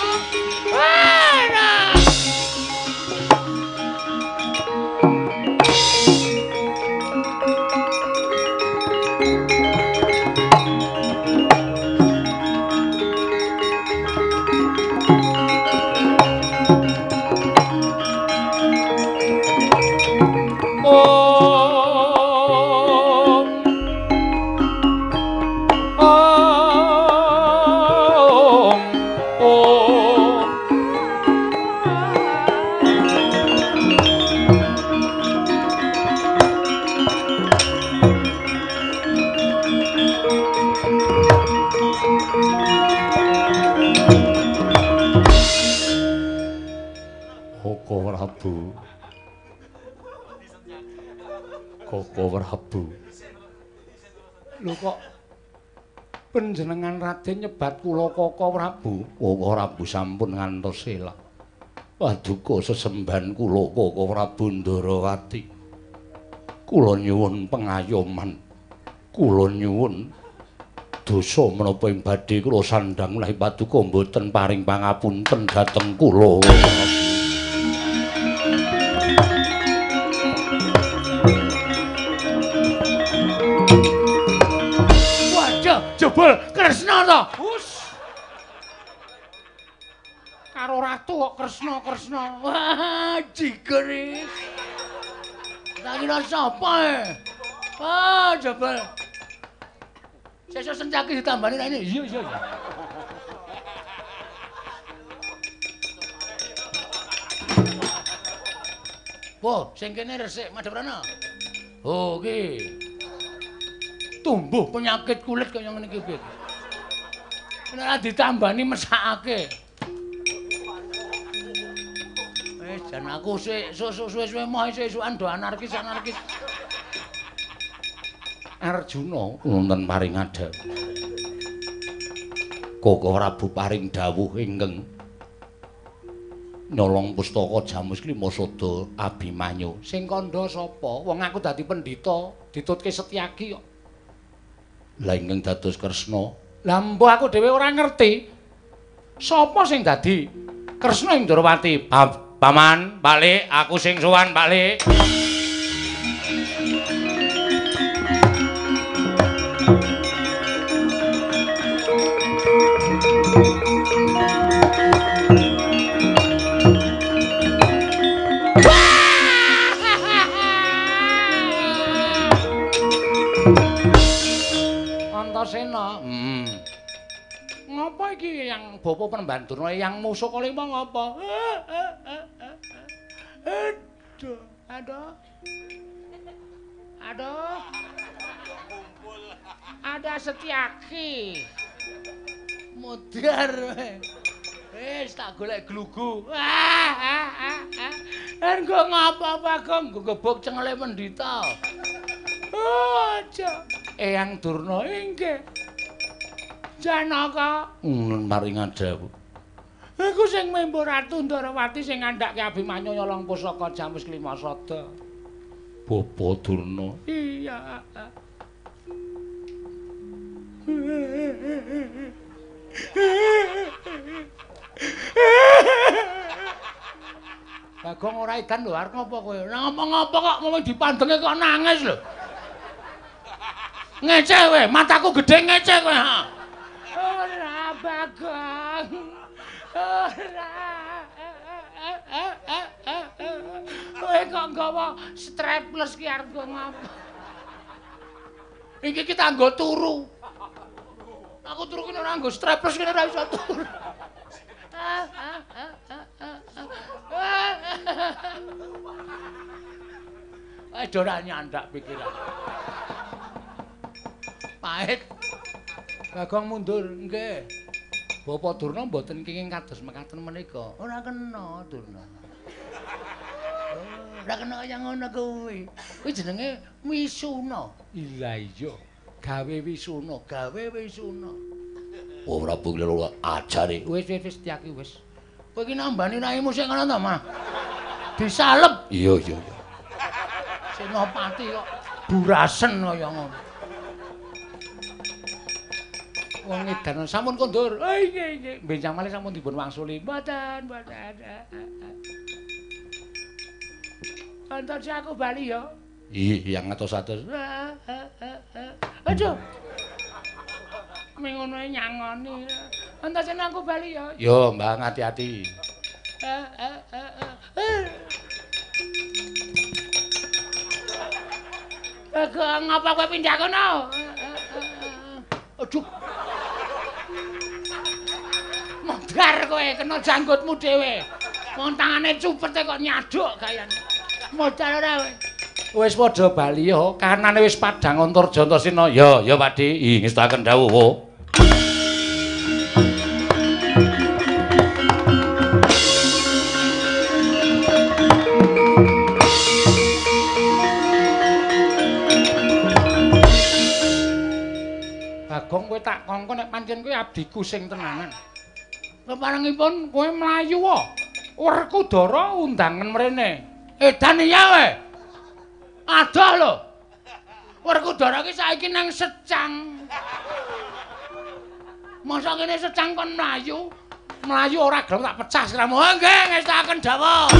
Koko Prabu. Lho kok panjenengan Raden nyebat kula Koko Prabu? Koko Prabu sampun ngantos selak. Paduka sesembahan kula Koko Prabu Ndrawati. Kula nyuwun pengayoman. Kula nyuwun dosa menapa ing badhe kula sandhang menawi paduka mboten paring pangapunten dhateng kula. Jebul Kresna to. Hus. Karo ratu kok Kresna. Wah, jigeri. Tak kira sapa e? Wah, jebul. Sesuk sencaki ditambani rene. Iya. Wo, sing kene resik madhep rene. Oh, ki. Tumbuh penyakit kulit kaya ngene iki piye? Nek ditambani mesakake. Wis jan aku sik suwe-suwe moh esuk-esukan do anarkis. Arjuna wonten paring adha. Koko Prabu paring dawuh ingkang nyolong pustaka Jamus Klimasada Abimanyu. Sing kandha sapa? Wong aku dadi pendhita, ditutke Setyaki kok. Lah ingkang dados Kresna. Lah mbah aku dhewe ora ngerti. Sapa sing dadi Kresna ing Ndrawati? Paman, balik aku sing sowan, balik. Antasena. Ngapa iki yang bapa pembandurna yang musuh kalima ngapa? Aduh, aduh. Aduh. Ada Setyaki. Modar. Wis tak golek glugu. Engko ngapa Bagong gebuk cengele mendita. Aja. Eyang Durna inggih. Janaka Maring adawu. iku sing membo Ratu Ndrawati sing ngandhake Abimanyu nyolong pusaka Jamus Klimasada. Bapa Durna. Iya. Bagong ora edan lho arep ngopo kowe? Ngapa-ngapa kok ngomong dipandenge kok nangis lho. Ngece kowe, mataku gedhe ngece kowe. Ora Bagong. Ora. Kowe kok nggawa strapless ki arep ngapa? Iki kita nggo turu. Aku turu kene ora nggo strapless kene ora iso turu. Aja ora nyandak pikiran. Pahit. Bagong mundur, nggih. Bapak Durna mboten kenging kados mekaten menika. Ora kena, Durna. Ora kena kaya ngono kuwi. Kuwi jenenge Wisuna. Lah iya. Gawe Wisuna, gawe Wisuna. Oh Prabu lho ajare. Wis Setyaki wis. Kowe iki nambani raimu sing ngono ta, Mas? Disalep. Iya iya iya. Senopati kok burasen kaya ngono. Wong edan sampun kondur. Oh nggih nggih. Benjang malih sampun dipun wangsuli. Mboten, mboten. Antar aku bali ya. Iya, yang atus-atus. Aduh. Mengono nyangoni. Antar aku bali ya. Yo, Mbak, hati-hati. Ngapa kowe pindah kono? Aduh. Modar kowe kena janggutmu dhewe. Wong tangane cupete kok nyaduk gayane. Modar ora kowe. Wis padha bali ya, kanane wis padhang Antarja Antasena. Ya, ya Pakde, ngestaken dawuh. Bagong kowe tak kongkon nek pancen kowe abdiku sing tenanan. Keparengipun kowe mlayu wae. Werkudara undangan mrene. Edan iya we. Adoh lho. Werkudara ki saiki nang Secang. Masa kene Secang kon mlayu? Mlayu ora gelem tak pecah siramu. Nggih, ngestaken dawuh.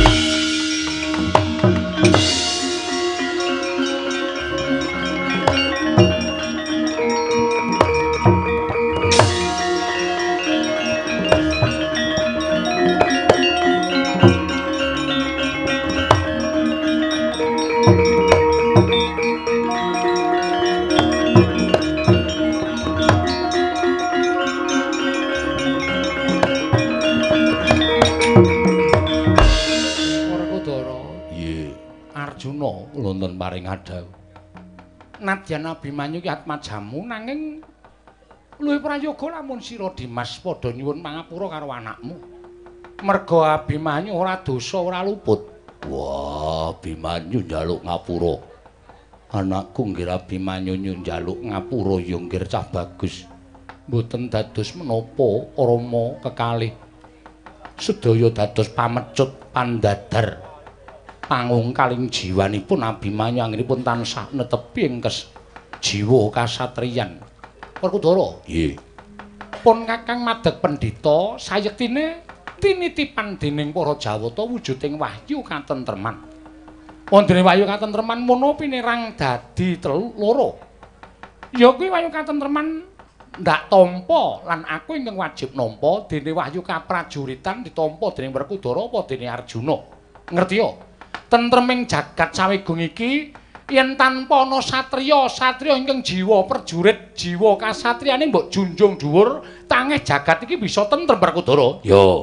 Arjuna wonten paring adhawu. Nadyan Abimanyu ki atmajamu nanging luwih prayoga lamun sira Dimas padha nyuwun pangapura karo anakmu. Merga Abimanyu ora dosa ora luput. Wah, Abimanyu njaluk ngapura. Anakku nggih Abimanyu njaluk ngapura ya nggih cah bagus. Mboten dados menapa Rama kekalih. Sedaya dados pamecut pandadar. Pangungkaling jiwanipun Abimanyu anggenipun tansah netepi ing jiwa kasatriyan Werkudara. Nggih. Pun Kakang Madeg Pendhita sayektine tinitipan dening para Jawata wujuding wahyu katentreman. Wondene wahyu katentreman mono pinirang dadi loro. Ya kuwi wahyu katentreman ndak tampa lan aku ingkang wajib nampa dene wahyu kaprajuritan ditampa dening Werkudara apa dene Arjuna. Ngerti ya? Tentreming jagat sawigung iki yen tanpa ana satriya ingkang jiwa prajurit, jiwa kasatriyane mbok junjung dhuwur, tangeh jagat iki bisa tentrem Werkudara. Ya.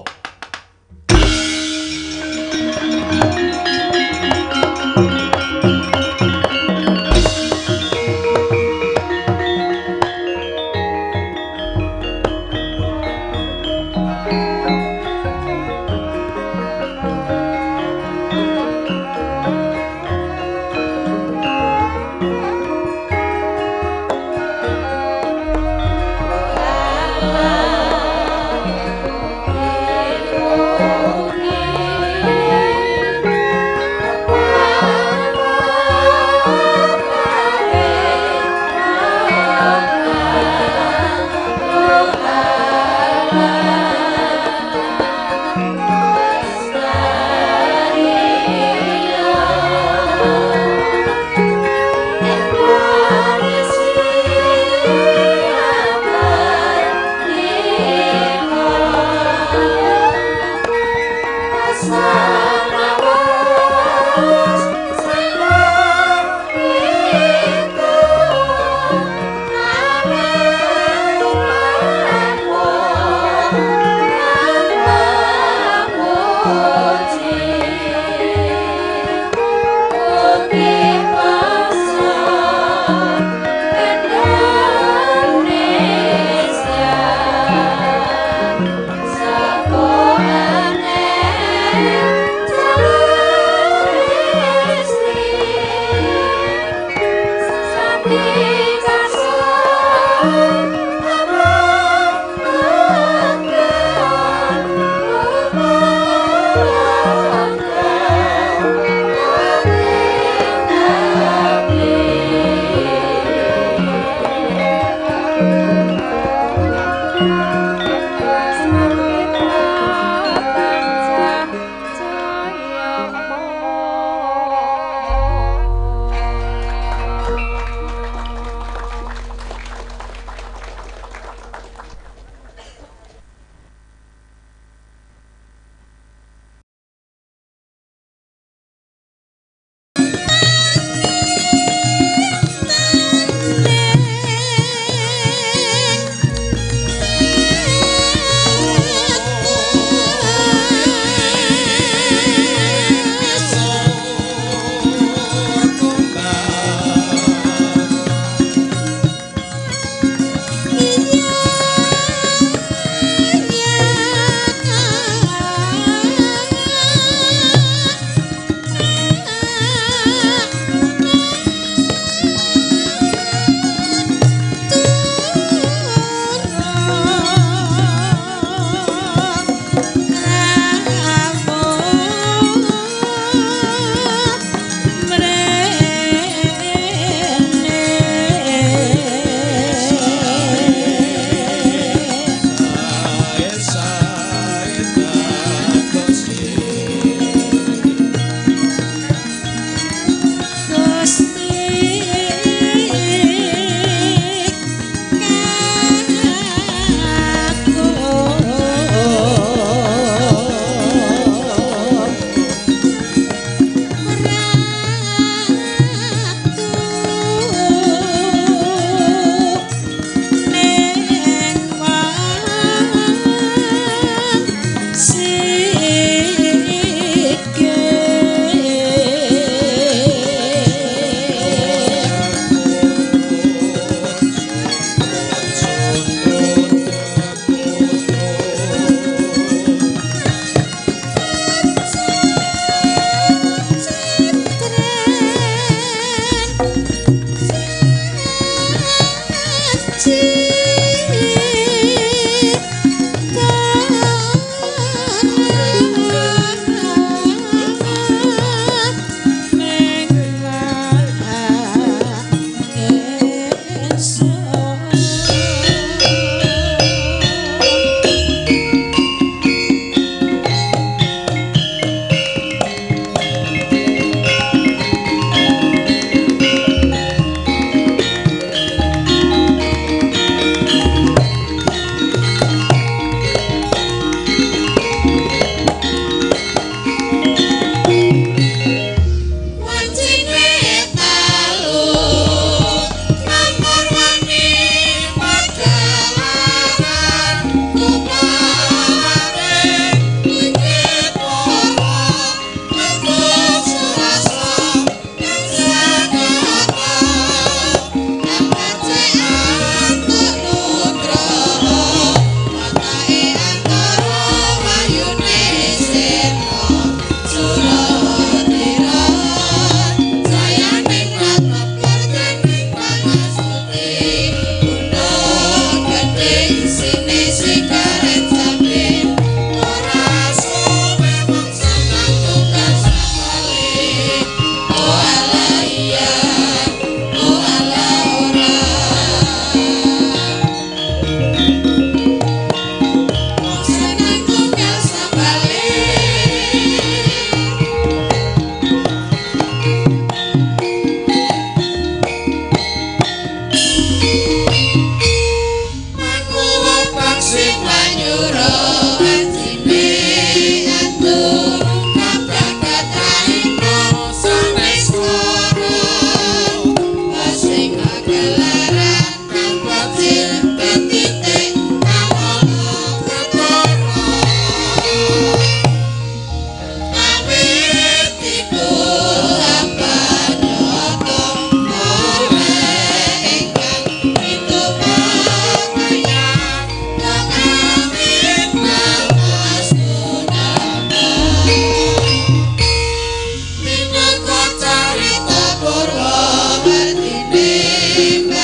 Name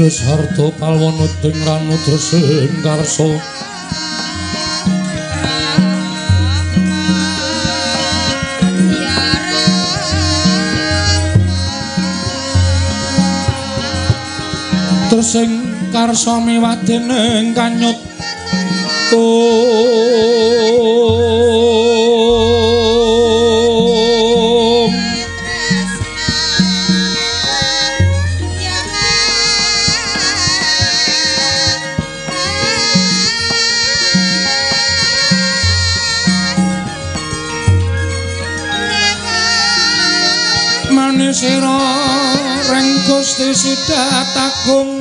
Wis harta palwana ting ranu dresing karsa dresing karsa miwah dening kanyut Manisira reng Gusti Sidatakung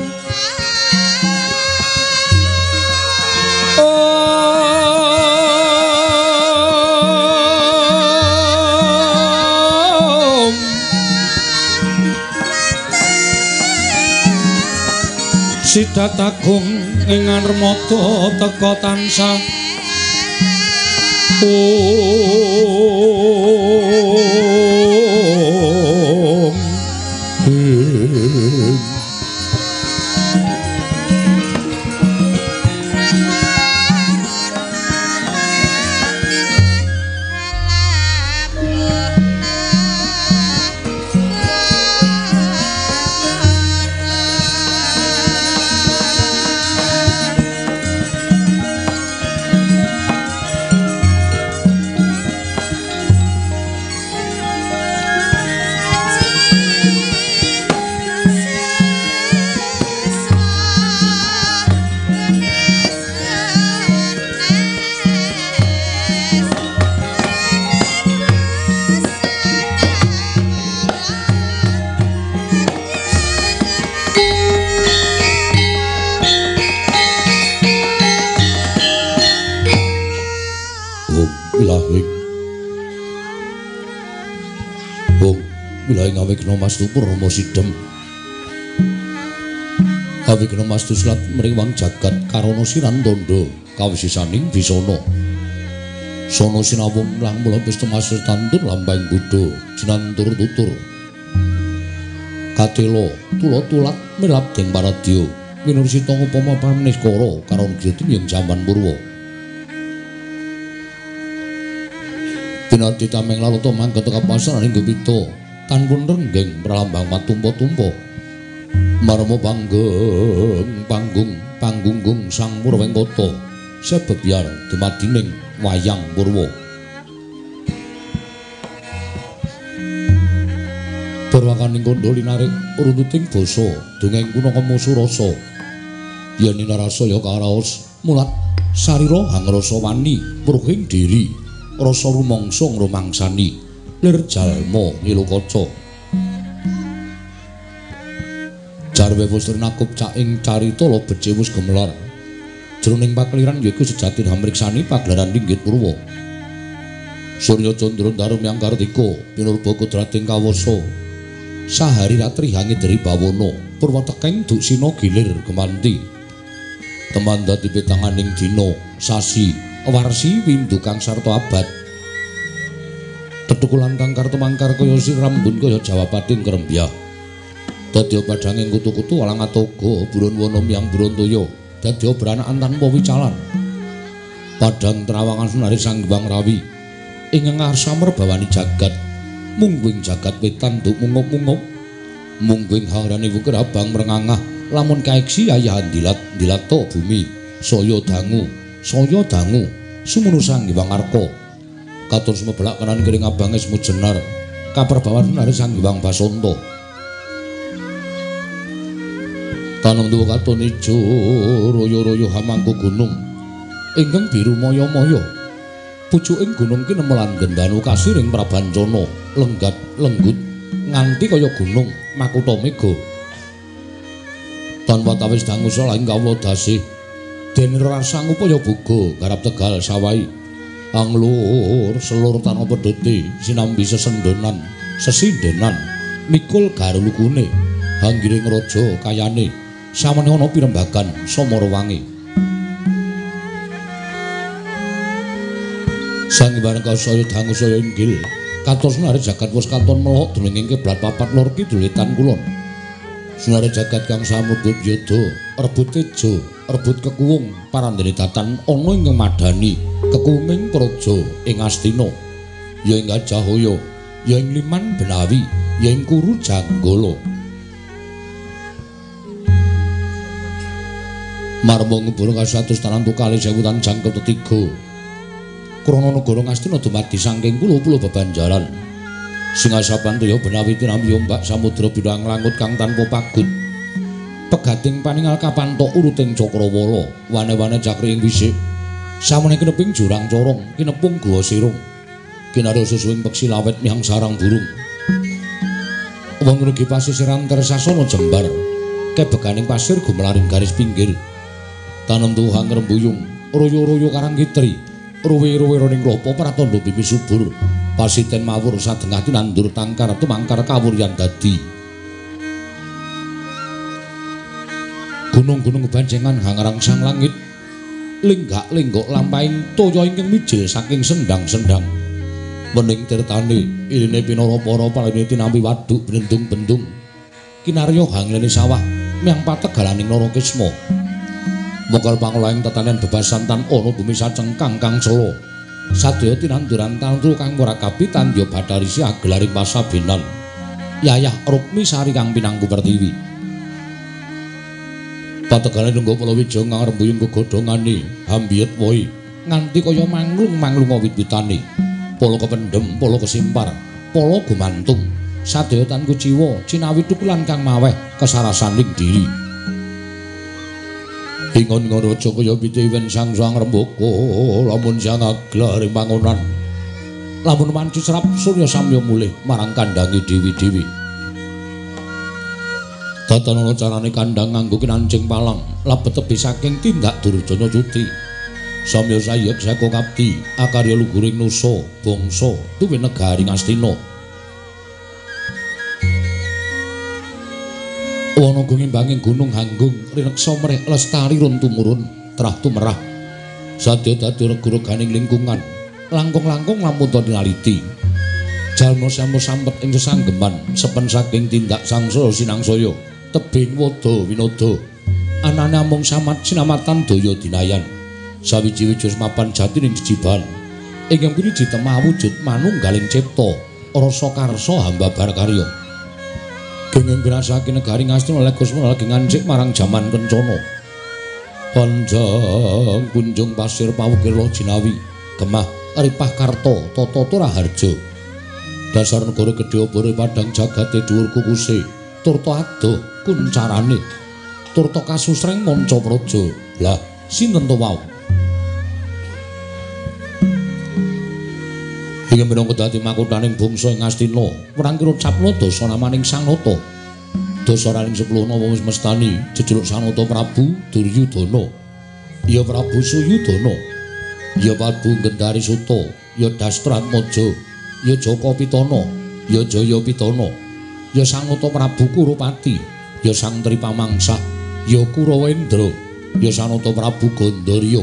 Sidatakung ing ngarmata teka tansah Awigna Mastu Purma Sidhem Awigna Mastu Slat mriwang jagat karana sirantandha kawisisaning bisana sono sinawung lang mula pesta masir tantur lambang Buddha jinantur tutur katela tula-tulat milap deng paradya winursita ngupama pamneskara karo gedhe ing jaman purwa pinarti tameng lalata mangkat ka pasaraning Gupita tanpun renggeng pralambang matumpa-tumpa marma panggung Sang Purwengkata sebebyar dumadining wayang purwa Barwakaning kandha linarik runtuting basa dongeng kunama surasa yen narasa ya karaos mulat sarira hangrasa wani pruhing diri rasa rumangsa ngrumangsani lir jalma ngilukaca jarwe wis nakup caing carita la becik wis gemelar jroning pakliran yaiku sejati hamriksani pagelaran linggit purwa Surya Candra Darum yang Kartika pinurba kudrating kawasa sahari ratri hangi dari bawana purwa tekeng duksina gilir gemanti teman dadi petanganing dina sasi warsi windu kang sarta abad tetukulan kang kartu mangkar kaya sirambun kaya jawapating kerembyah dadya padhanging kutu-kutu walang atoga buron wana miyang Burontaya dadya branakan tanpa wicalan padhang trawangan sunari Sang Hyang Rawi ing ngarsa merbawani jagat mungguing jagat wetan duk mungup-mungup mungguing hangrane wukir abang merengangah lamun kaeksi ayahan dilato bumi saya dangu sumunu Sang Hyang Arka katur semebelak kanan kering abange semu jenar kaperbawan nari Sang Hyang Basanta tanung tuwa katon ijo royo-royo hamangku gunung ingkang biru moyo-moyo pucuking gunung ki nemelan gendanu kasiring prabancana lenggat lenggut nganti kaya gunung makutha mega tanpa tawis dangu salahing kawula dasih dene rasa ngupaya buga garap tegal sawai anglur selur tanah pedhete sinambi sesendonan sesindenan mikul garulukune hanggiring raja kayane samene ana pirembagan Samarawangi Sang Hyang Kasaya dangu saya inggil katos nari jagat wis katon melok dening kiblat papat lor kidul wetan kulon Sunare jagat kang samudra yudha, rebut tejo, rebut kekuwung parandene datan ana ing madani kekuwunging praja ing Astina. Ya ing Gajahaya, ya ing Liman Benawi, ya ing Kuru Janggala. Marma ngebara kasatus tanantu kalih sewu tan jangkep tetiga. Krana negara Ngastina dumadi saking pulo-pulo bebanjaran. Singasapantriya Benawi tinampi ombak samudra bidang langut kang tanpa pagut. Pegating paningal kapantok uruting Cakrawala, wane-wane cakri ing wisik. Samene kineping jurang corong, kinepung guwa sirung. Kinarya susuing peksi lawet mihang sarang burung. Wong rugi pasisiran Tersasana jembar, kebeganing pasir gumelaring garis pinggir. Tanem tuhang rembuyung, royo-royo karang kitri, ruwe-ruwe roning klopo pratandha pipi subur. Pasiten mawur sadengah tinandur tangkar tumangkar kawuryan dadi. Gunung-gunung bancengan hangarang sang langit, linggak-linggok lampahing toya ingkang mijil saking sendang-sendang. Wening tirtane irine pinara-para palene tinampi waduk bendung-bendung. Kinarya hanglene sawah miang pategalaning Narakisma. Mokal pangulaing tetanen bebasan tan ana bumi sacengkang kang sela. Sadaya tinanduran tantu kang ora kapitan ya Badarisi agelaring pasabenan. Yayah Rukmi Sari kang pinangku pertiwi. Pategane nunggu Palawija kang rembuyung gegodhongane hambiyet woi nganti kaya manglung-manglung wit-witane. Pala kependhem, pala kesimpar, pala gumantung. Sadaya tan kuciwa cinawi tukulan kang maweh kesarasaning diri. Ingon ngaraja kaya pitiwen sang rembaka lamun sang aglaring pangonan. Lamun manci serap surya samya mulih marang kandhange dewi-dewi. Tatanana carane kandhang nganggo kinancing palang labet tebih saking tindak Durjana Cuti. Samya sayek saka kapti akarya luguring nusa bangsa tuwin negari Ngastina. Wana gumimbanging gunung hanggung rineksa mrih lestari run tumurun trah tumerah. Sadya dadi rega-reganing lingkungan langkung-langkung lamun ta dinaliti. Jalma sampun sampet ing sesanggeman sepen saking tindak sangsaya sinangsaya tebing wada winada. Anane amung samat sinamatan daya dinayan. Sawiji-wiji mapan jati ning jejiban. Ingkang punika ditemah wujud manunggaling cipta rasa karsa hamba bar karya. Kenging grasake negari Ngastina Legaswana lagi ngancik marang jaman kencana. Panjang kunjung pasir pawukila jinawi gemah ripah karta tata turaharja. Dasar negara gedhe obore padang jagate dhuwur kukuse turta adoh kuncarane turta kasusreng manca praja. Lah sinten to wau? Inggih minangka dadi makuthaning bangsa ing Ngastina, wrangkira capna dasa namaning Sang Nata. Dasaraning 10 nama wis mestani jejuluk Sang Nata Prabu Duryudana, ya Prabu Suyudana, ya Prabu Gendari Suta, ya Dastratmaja, ya Jaka Pitana, ya Jaya Pitana, ya Sang Nata Prabu Kurupati, ya Sang Tripamangsah, ya Kurawendra, ya Sang Nata Prabu Gandarya.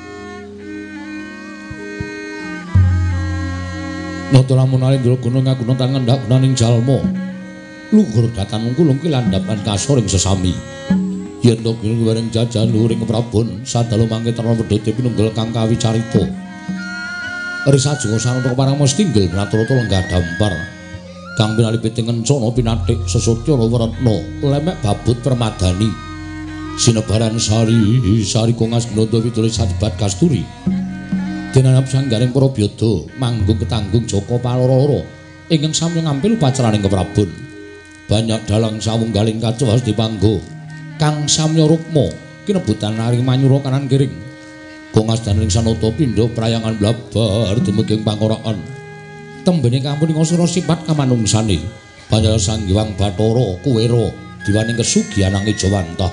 Nata lamun alendra gunung ngaguna tan ngendhak gunaning jalma. Luhur datan mungkulung ki landhapan kasoring sesami. Yen to gunung bareng jajan luhuring keprabon sadalu mangke terna wedhote pinunggal kang kawicarita. Risajeng Sang Nata parang mestinggil rata-rata lenggah dampar. Kang pinalipit ngencana pinathik sesotya weretna lemek babut permadani. Sinebaran sari sari kongas gnanda witulis sajebat kasturi. Dinanap sanggaring para byada manggung ketanggung Jaka Paloro ingkang sami ngampil upacaraning keprabon. Banyak dalang sawunggaling kacawas dipanggo kang samya rukma kinebutan naring manyura kanan kiring. Kongas daning Sanata pindha prayangan blabar dumeging pangoraan. Tembene kampun ngasira sifat kamanungsane. Panjala Sang Hyang Bathara Kuwera diwaning kesugihan nang Ijawantah.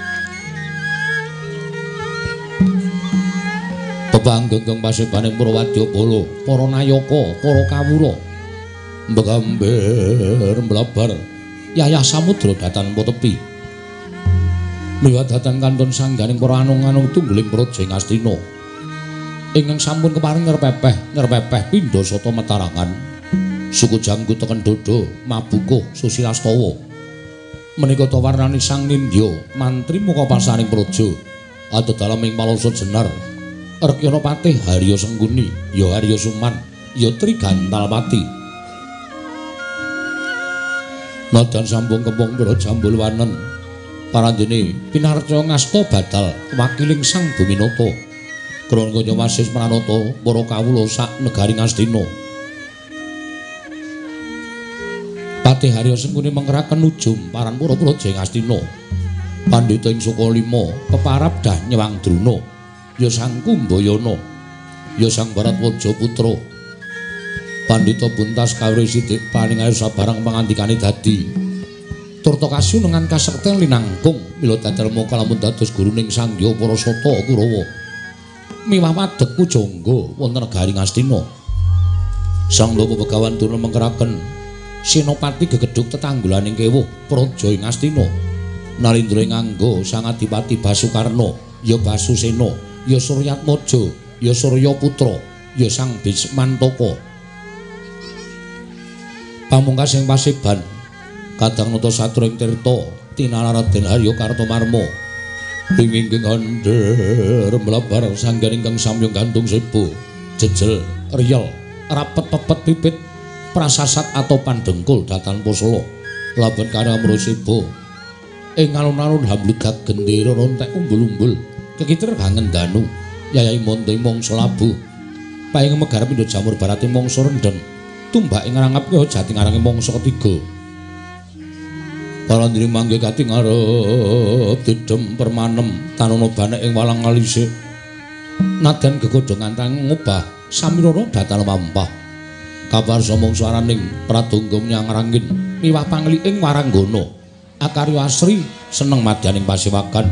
Panggenggeng pasebaning para wadyabala, para nayaka, para kawula. Mbegamber mblabar yayah samudra datan tepi. Miwah datan kantun sangganing para anung-anung tungguling praja ing Astina. Ingkang sampun keparing ngerpepeh pindha sata matarangan. Suku janggut teken dodo mabukuh susilastawa. Menika ta warnani Sang Nindya mantri muka pasaring praja adalaming palasa jenar Rekyana Patih Harya Sengguni ya Harya Suman ya Trigantalpati nadan sambung kempung pira Jambulwanen parandene pinarca ngasta batal wakiling Sang Buminata krana Wasis Pranata para kawula sak negari Ngastina Patih Harya Sengguni mengeraken ujum paran para-praja ing Astina pandhita ing Sukalima peparab dah nyewang Druna ya Sang Kumbayana ya Sang Baratwaja putra pandhita buntas kawruh sithik paningayu sabarang pangandikane dadi turta kasunengan kasekten linangkung mila dadalmu kalamun dados guruning Sangya Parasata Kurawa miwah wadheg pujangga wonten negari Ngastina Sang Napa Begawan Durna mengkeraken Senopati gegedhuk tetanggulaning kewuh praja ing Astina Nalindra nganggo Sang Adipati Basukarna ya Basusena ya Suryatmaja ya Suryaputra ya Sang Bismantaka pamungkas ing Paseban kadang nata satring tirta tinala Raden Harya Kartomarma pingingking andher mlabar sanggan ingkang samyong gantung sebo jejel riyel rapet pepet pipit prasasat atau pandengkul datan posolo laban karya merusebo ing alun-alun hamblugat gendera rontek umbul-umbul kekiter kangen danu yayai monte mongso labu paing megarap indut jamur barati mongso rendeng tumbak ing ngarangap ke jati ngarangi mongso ketiga palandiri mangge kati ngarep didem permanem tanono banek ing walang ngalise nadan gegodhongan tang ngubah samirara datal mampah kabar somong suaraning pradonga nyang rangin miwah pangliing waranggana akarya asri seneng madyaning pasewakan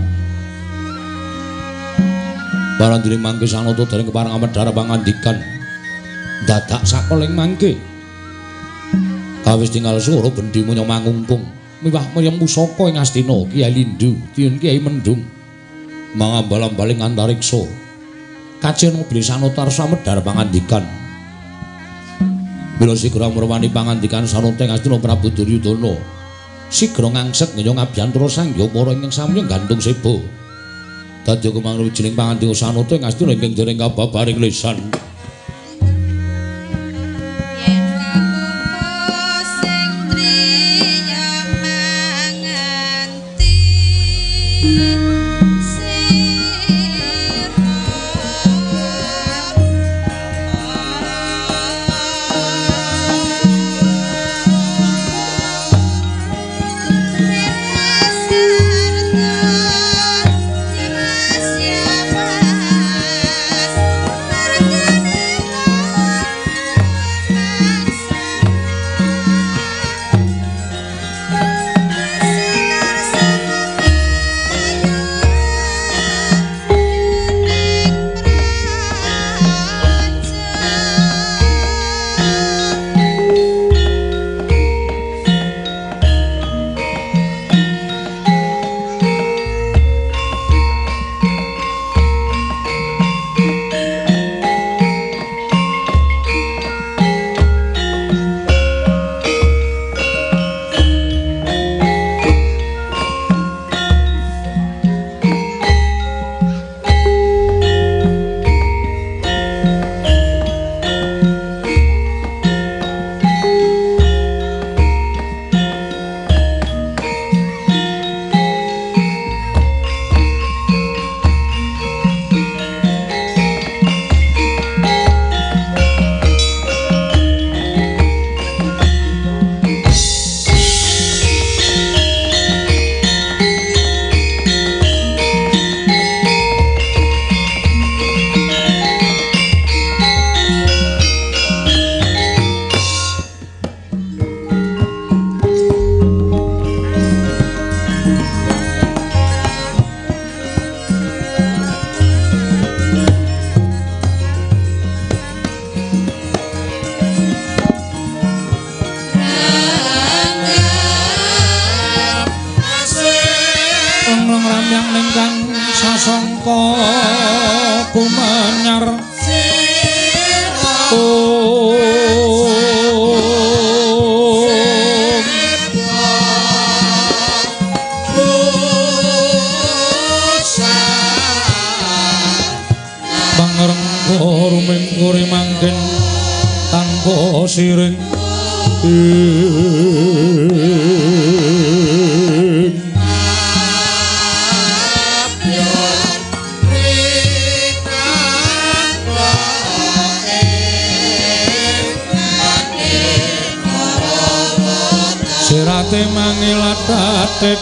palandiri mangke sanata dereng kepareng amedhara pangandikan dadak sakoling mangke kawis tinggal swara bendi munya mangungkung miwah mriyem pusaka ing Astina Kyai Lindu Tiyun Kyai Mendung mangambal-ambaling antariksa kajen mobil sanotarsa amedhara pangandikan bila sigra merwani pangandikan sanunting Astina Prabu Duryudana sigra ngangsek ngenya ngabiyantara Sangya para ingkang samya gantung sebo dadi kumangruwijining pangandika sanunting Astina ingkang dereng kababaring lisan ruming kuri mangkin tanpa siring sirate mangilat-atit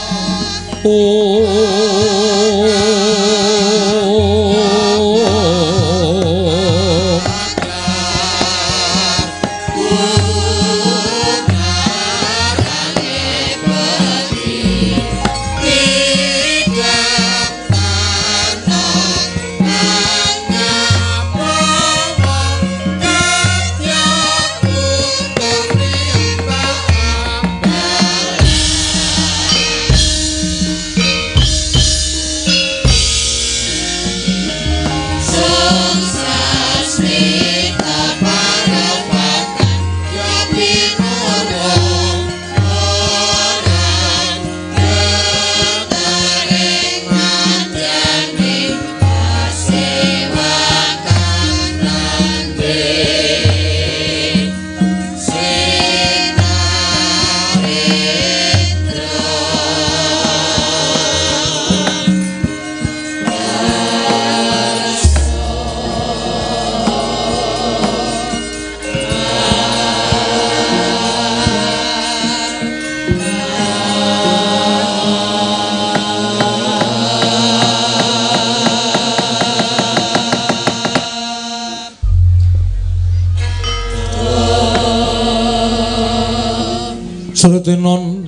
Sretinon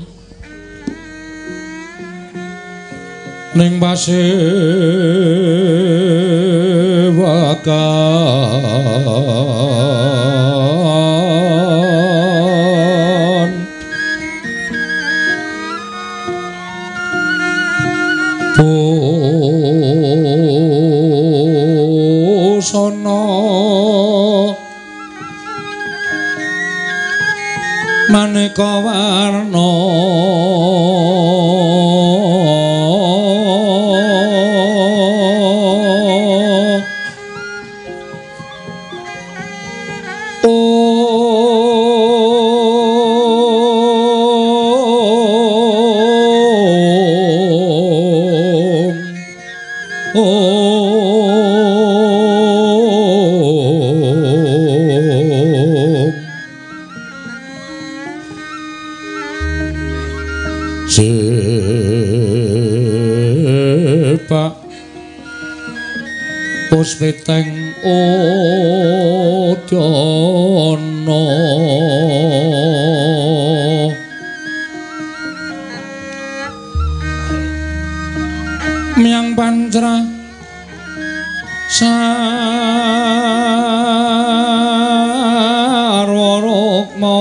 ning pasewakan busana maneka warna Pak puspiteng udana miang pancra sarwa rukma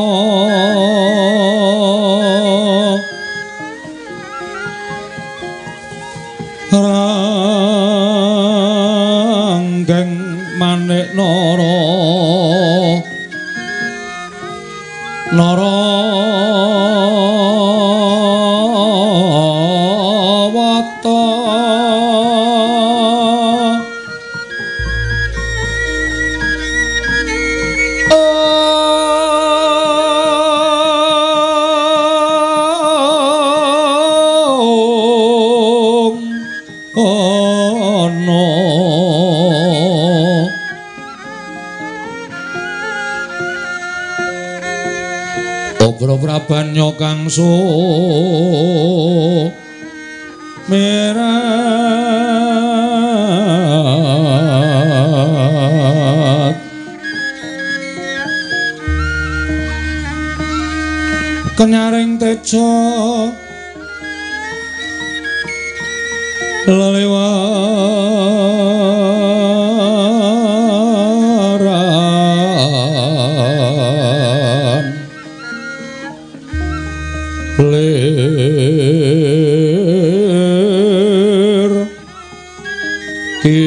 ranggeng manik Narawata Ugra Prabanya kang sumerat kenyaring teja lelewaran lir ki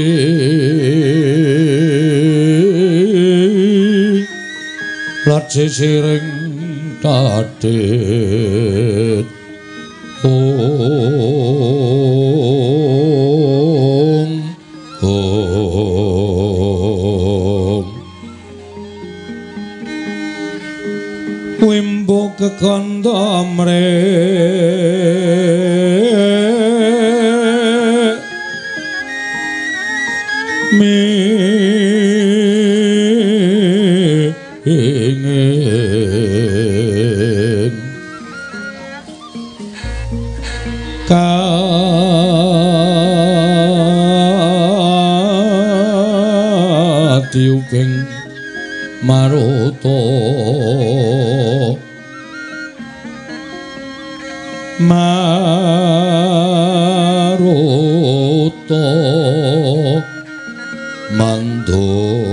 lat sisiring tadit om gondomre ingin katiuping maruto mando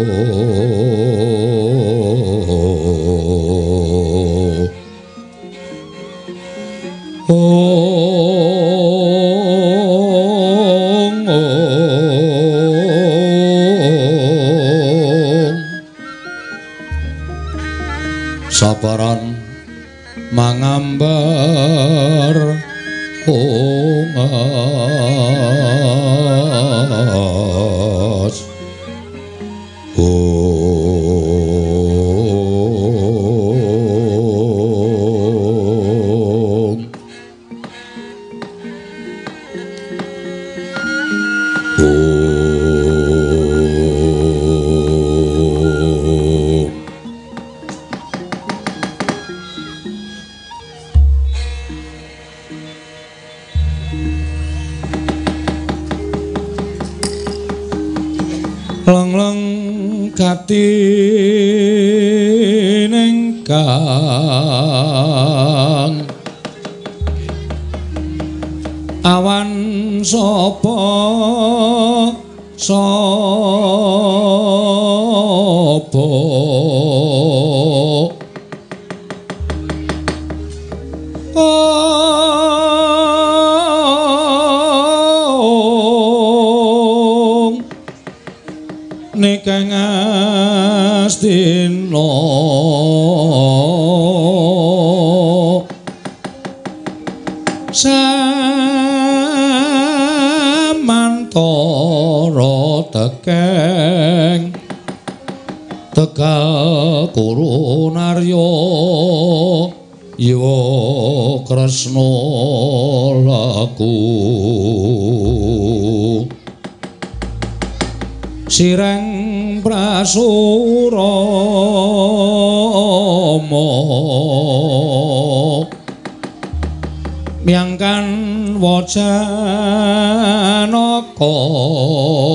sabaran mangambar ongas leng-leng katineng kang awan sapa nikang astina samantara tekeng tegal kurunarya Iwa Kresna laku sireng prasurama miangkan wajanaka